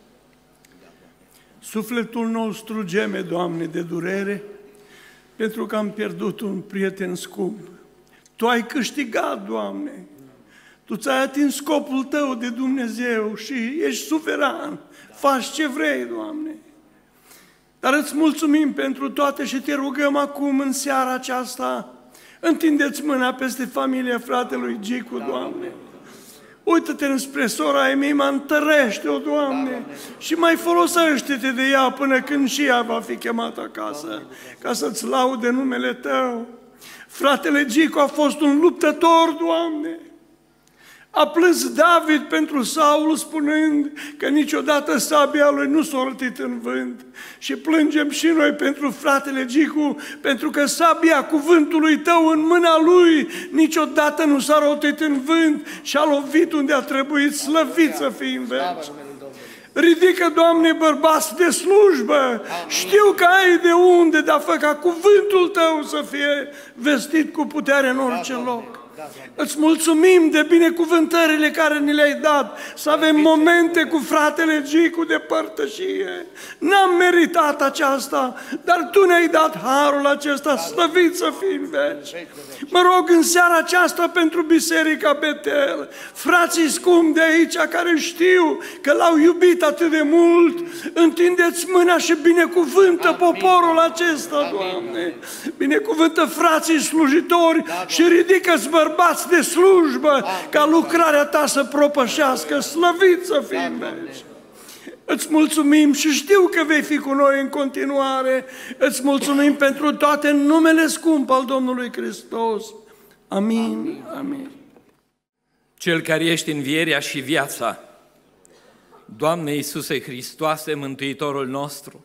Sufletul nostru geme, Doamne, de durere, pentru că am pierdut un prieten scump. Tu ai câștigat, Doamne. Tu ți-ai atins scopul Tău de Dumnezeu și ești suveran. Faci ce vrei, Doamne. Dar îți mulțumim pentru toate și te rugăm acum, în seara aceasta, întindeți mâna peste familia fratelui Gicu, Doamne. Uită-te înspre sora Emima, întărește-o, Doamne, și mai folosește-te de ea până când și ea va fi chemată acasă, ca să-ți laude numele Tău. Fratele Gicu a fost un luptător, Doamne. A plâns David pentru Saul, spunând că niciodată sabia lui nu s-a rotit în vânt. Și plângem și noi pentru fratele Gicu, pentru că sabia cuvântului Tău în mâna lui niciodată nu s-a rotit în vânt și a lovit unde a trebuit, slăvit să fii în veci. Ridică, Doamne, bărbați de slujbă. Știu că ai de unde, dar fă ca cuvântul Tău să fie vestit cu putere în orice loc. Îți mulțumim de binecuvântările care ni le-ai dat, să avem momente cu fratele Gicu de părtășie. N-am meritat aceasta, dar Tu ne-ai dat harul acesta, slăvit să fii în veci. Mă rog în seara aceasta pentru Biserica Betel, frații scumpi de aici care știu că L-au iubit atât de mult, întindeți mâna și binecuvântă poporul acesta, Doamne. Binecuvântă frații slujitori și ridică-ți bărbați de slujbă, ca lucrarea Ta să propășească, slăvit să fii în veci. Îți mulțumim și știu că vei fi cu noi în continuare. Îți mulțumim pentru toate în numele scump al Domnului Hristos. Amin. Amin. Cel care ești învierea și viața, Doamne Iisuse Hristoase, Mântuitorul nostru,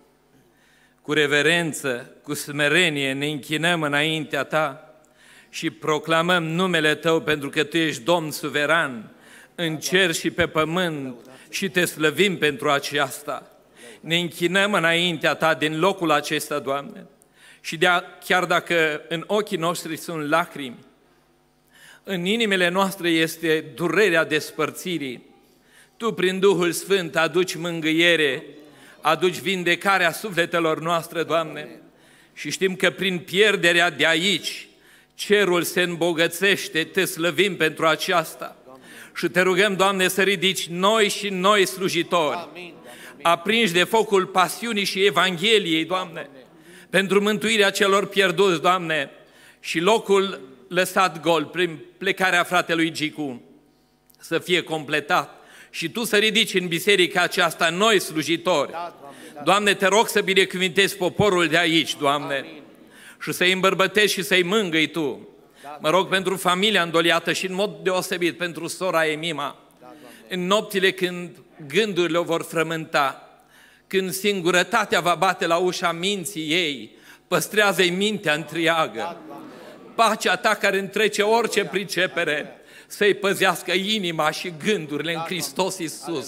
cu reverență, cu smerenie ne închinăm înaintea Ta și proclamăm numele Tău pentru că Tu ești Domn suveran în cer și pe pământ și Te slăvim pentru aceasta. Ne închinăm înaintea Ta din locul acesta, Doamne, și chiar dacă în ochii noștri sunt lacrimi, în inimile noastre este durerea despărțirii, Tu prin Duhul Sfânt aduci mângâiere, aduci vindecarea sufletelor noastre, Doamne, și știm că prin pierderea de aici, cerul se îmbogățește, Te slăvim pentru aceasta. Și Te rugăm, Doamne, să ridici noi și noi slujitori, aprinși de focul pasiunii și Evangheliei, Doamne, pentru mântuirea celor pierduți, Doamne, și locul lăsat gol prin plecarea fratelui Gicu să fie completat și Tu să ridici în biserica aceasta noi slujitori. Doamne, Te rog să binecuvintezi poporul de aici, Doamne, și să-i îmbărbătești și să-i mângâi Tu. Mă rog pentru familia îndoliată și în mod deosebit pentru sora Emima, în nopțile când gândurile o vor frământa, când singurătatea va bate la ușa minții ei, păstrează-i mintea întreagă. Pacea Ta care întrece orice pricepere, să-i păzească inima și gândurile în Hristos Iisus.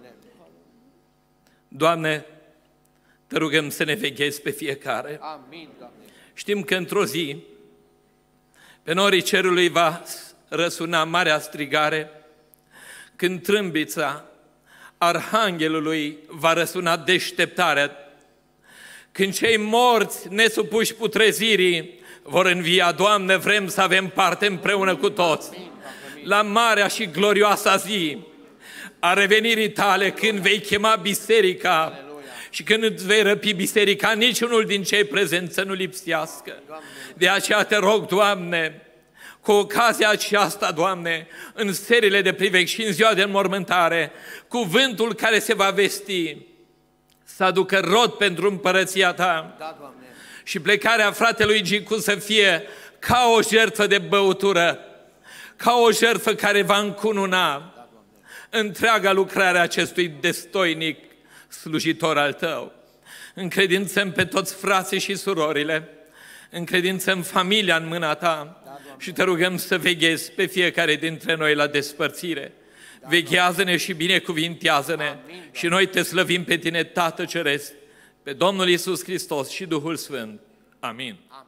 Doamne, Te rugăm să ne veghezi pe fiecare. Știm că într-o zi, pe norii cerului va răsuna marea strigare, când trâmbița Arhanghelului va răsuna deșteptarea, când cei morți nesupuși putrezirii vor învia. Doamne, vrem să avem parte împreună cu toți la marea și glorioasa zi a revenirii Tale, când vei chema biserica și când îți vei răpi biserica, niciunul din cei prezenți să nu lipsească. De aceea Te rog, Doamne, cu ocazia aceasta, Doamne, în serile de priveg și în ziua de înmormântare, cuvântul care se va vesti să aducă rod pentru împărăția Ta și plecarea fratelui Gicu să fie ca o jertfă de băutură, ca o jertfă care va încununa întreaga lucrare a acestui destoinic slujitor al Tău. Încredințăm pe toți frații și surorile, încredințăm familia în mâna Ta și Te rugăm să veghezi pe fiecare dintre noi la despărțire. Veghează-ne și binecuvintează-ne și noi Te slăvim pe Tine, Tată Ceresc, pe Domnul Iisus Hristos și Duhul Sfânt. Amin.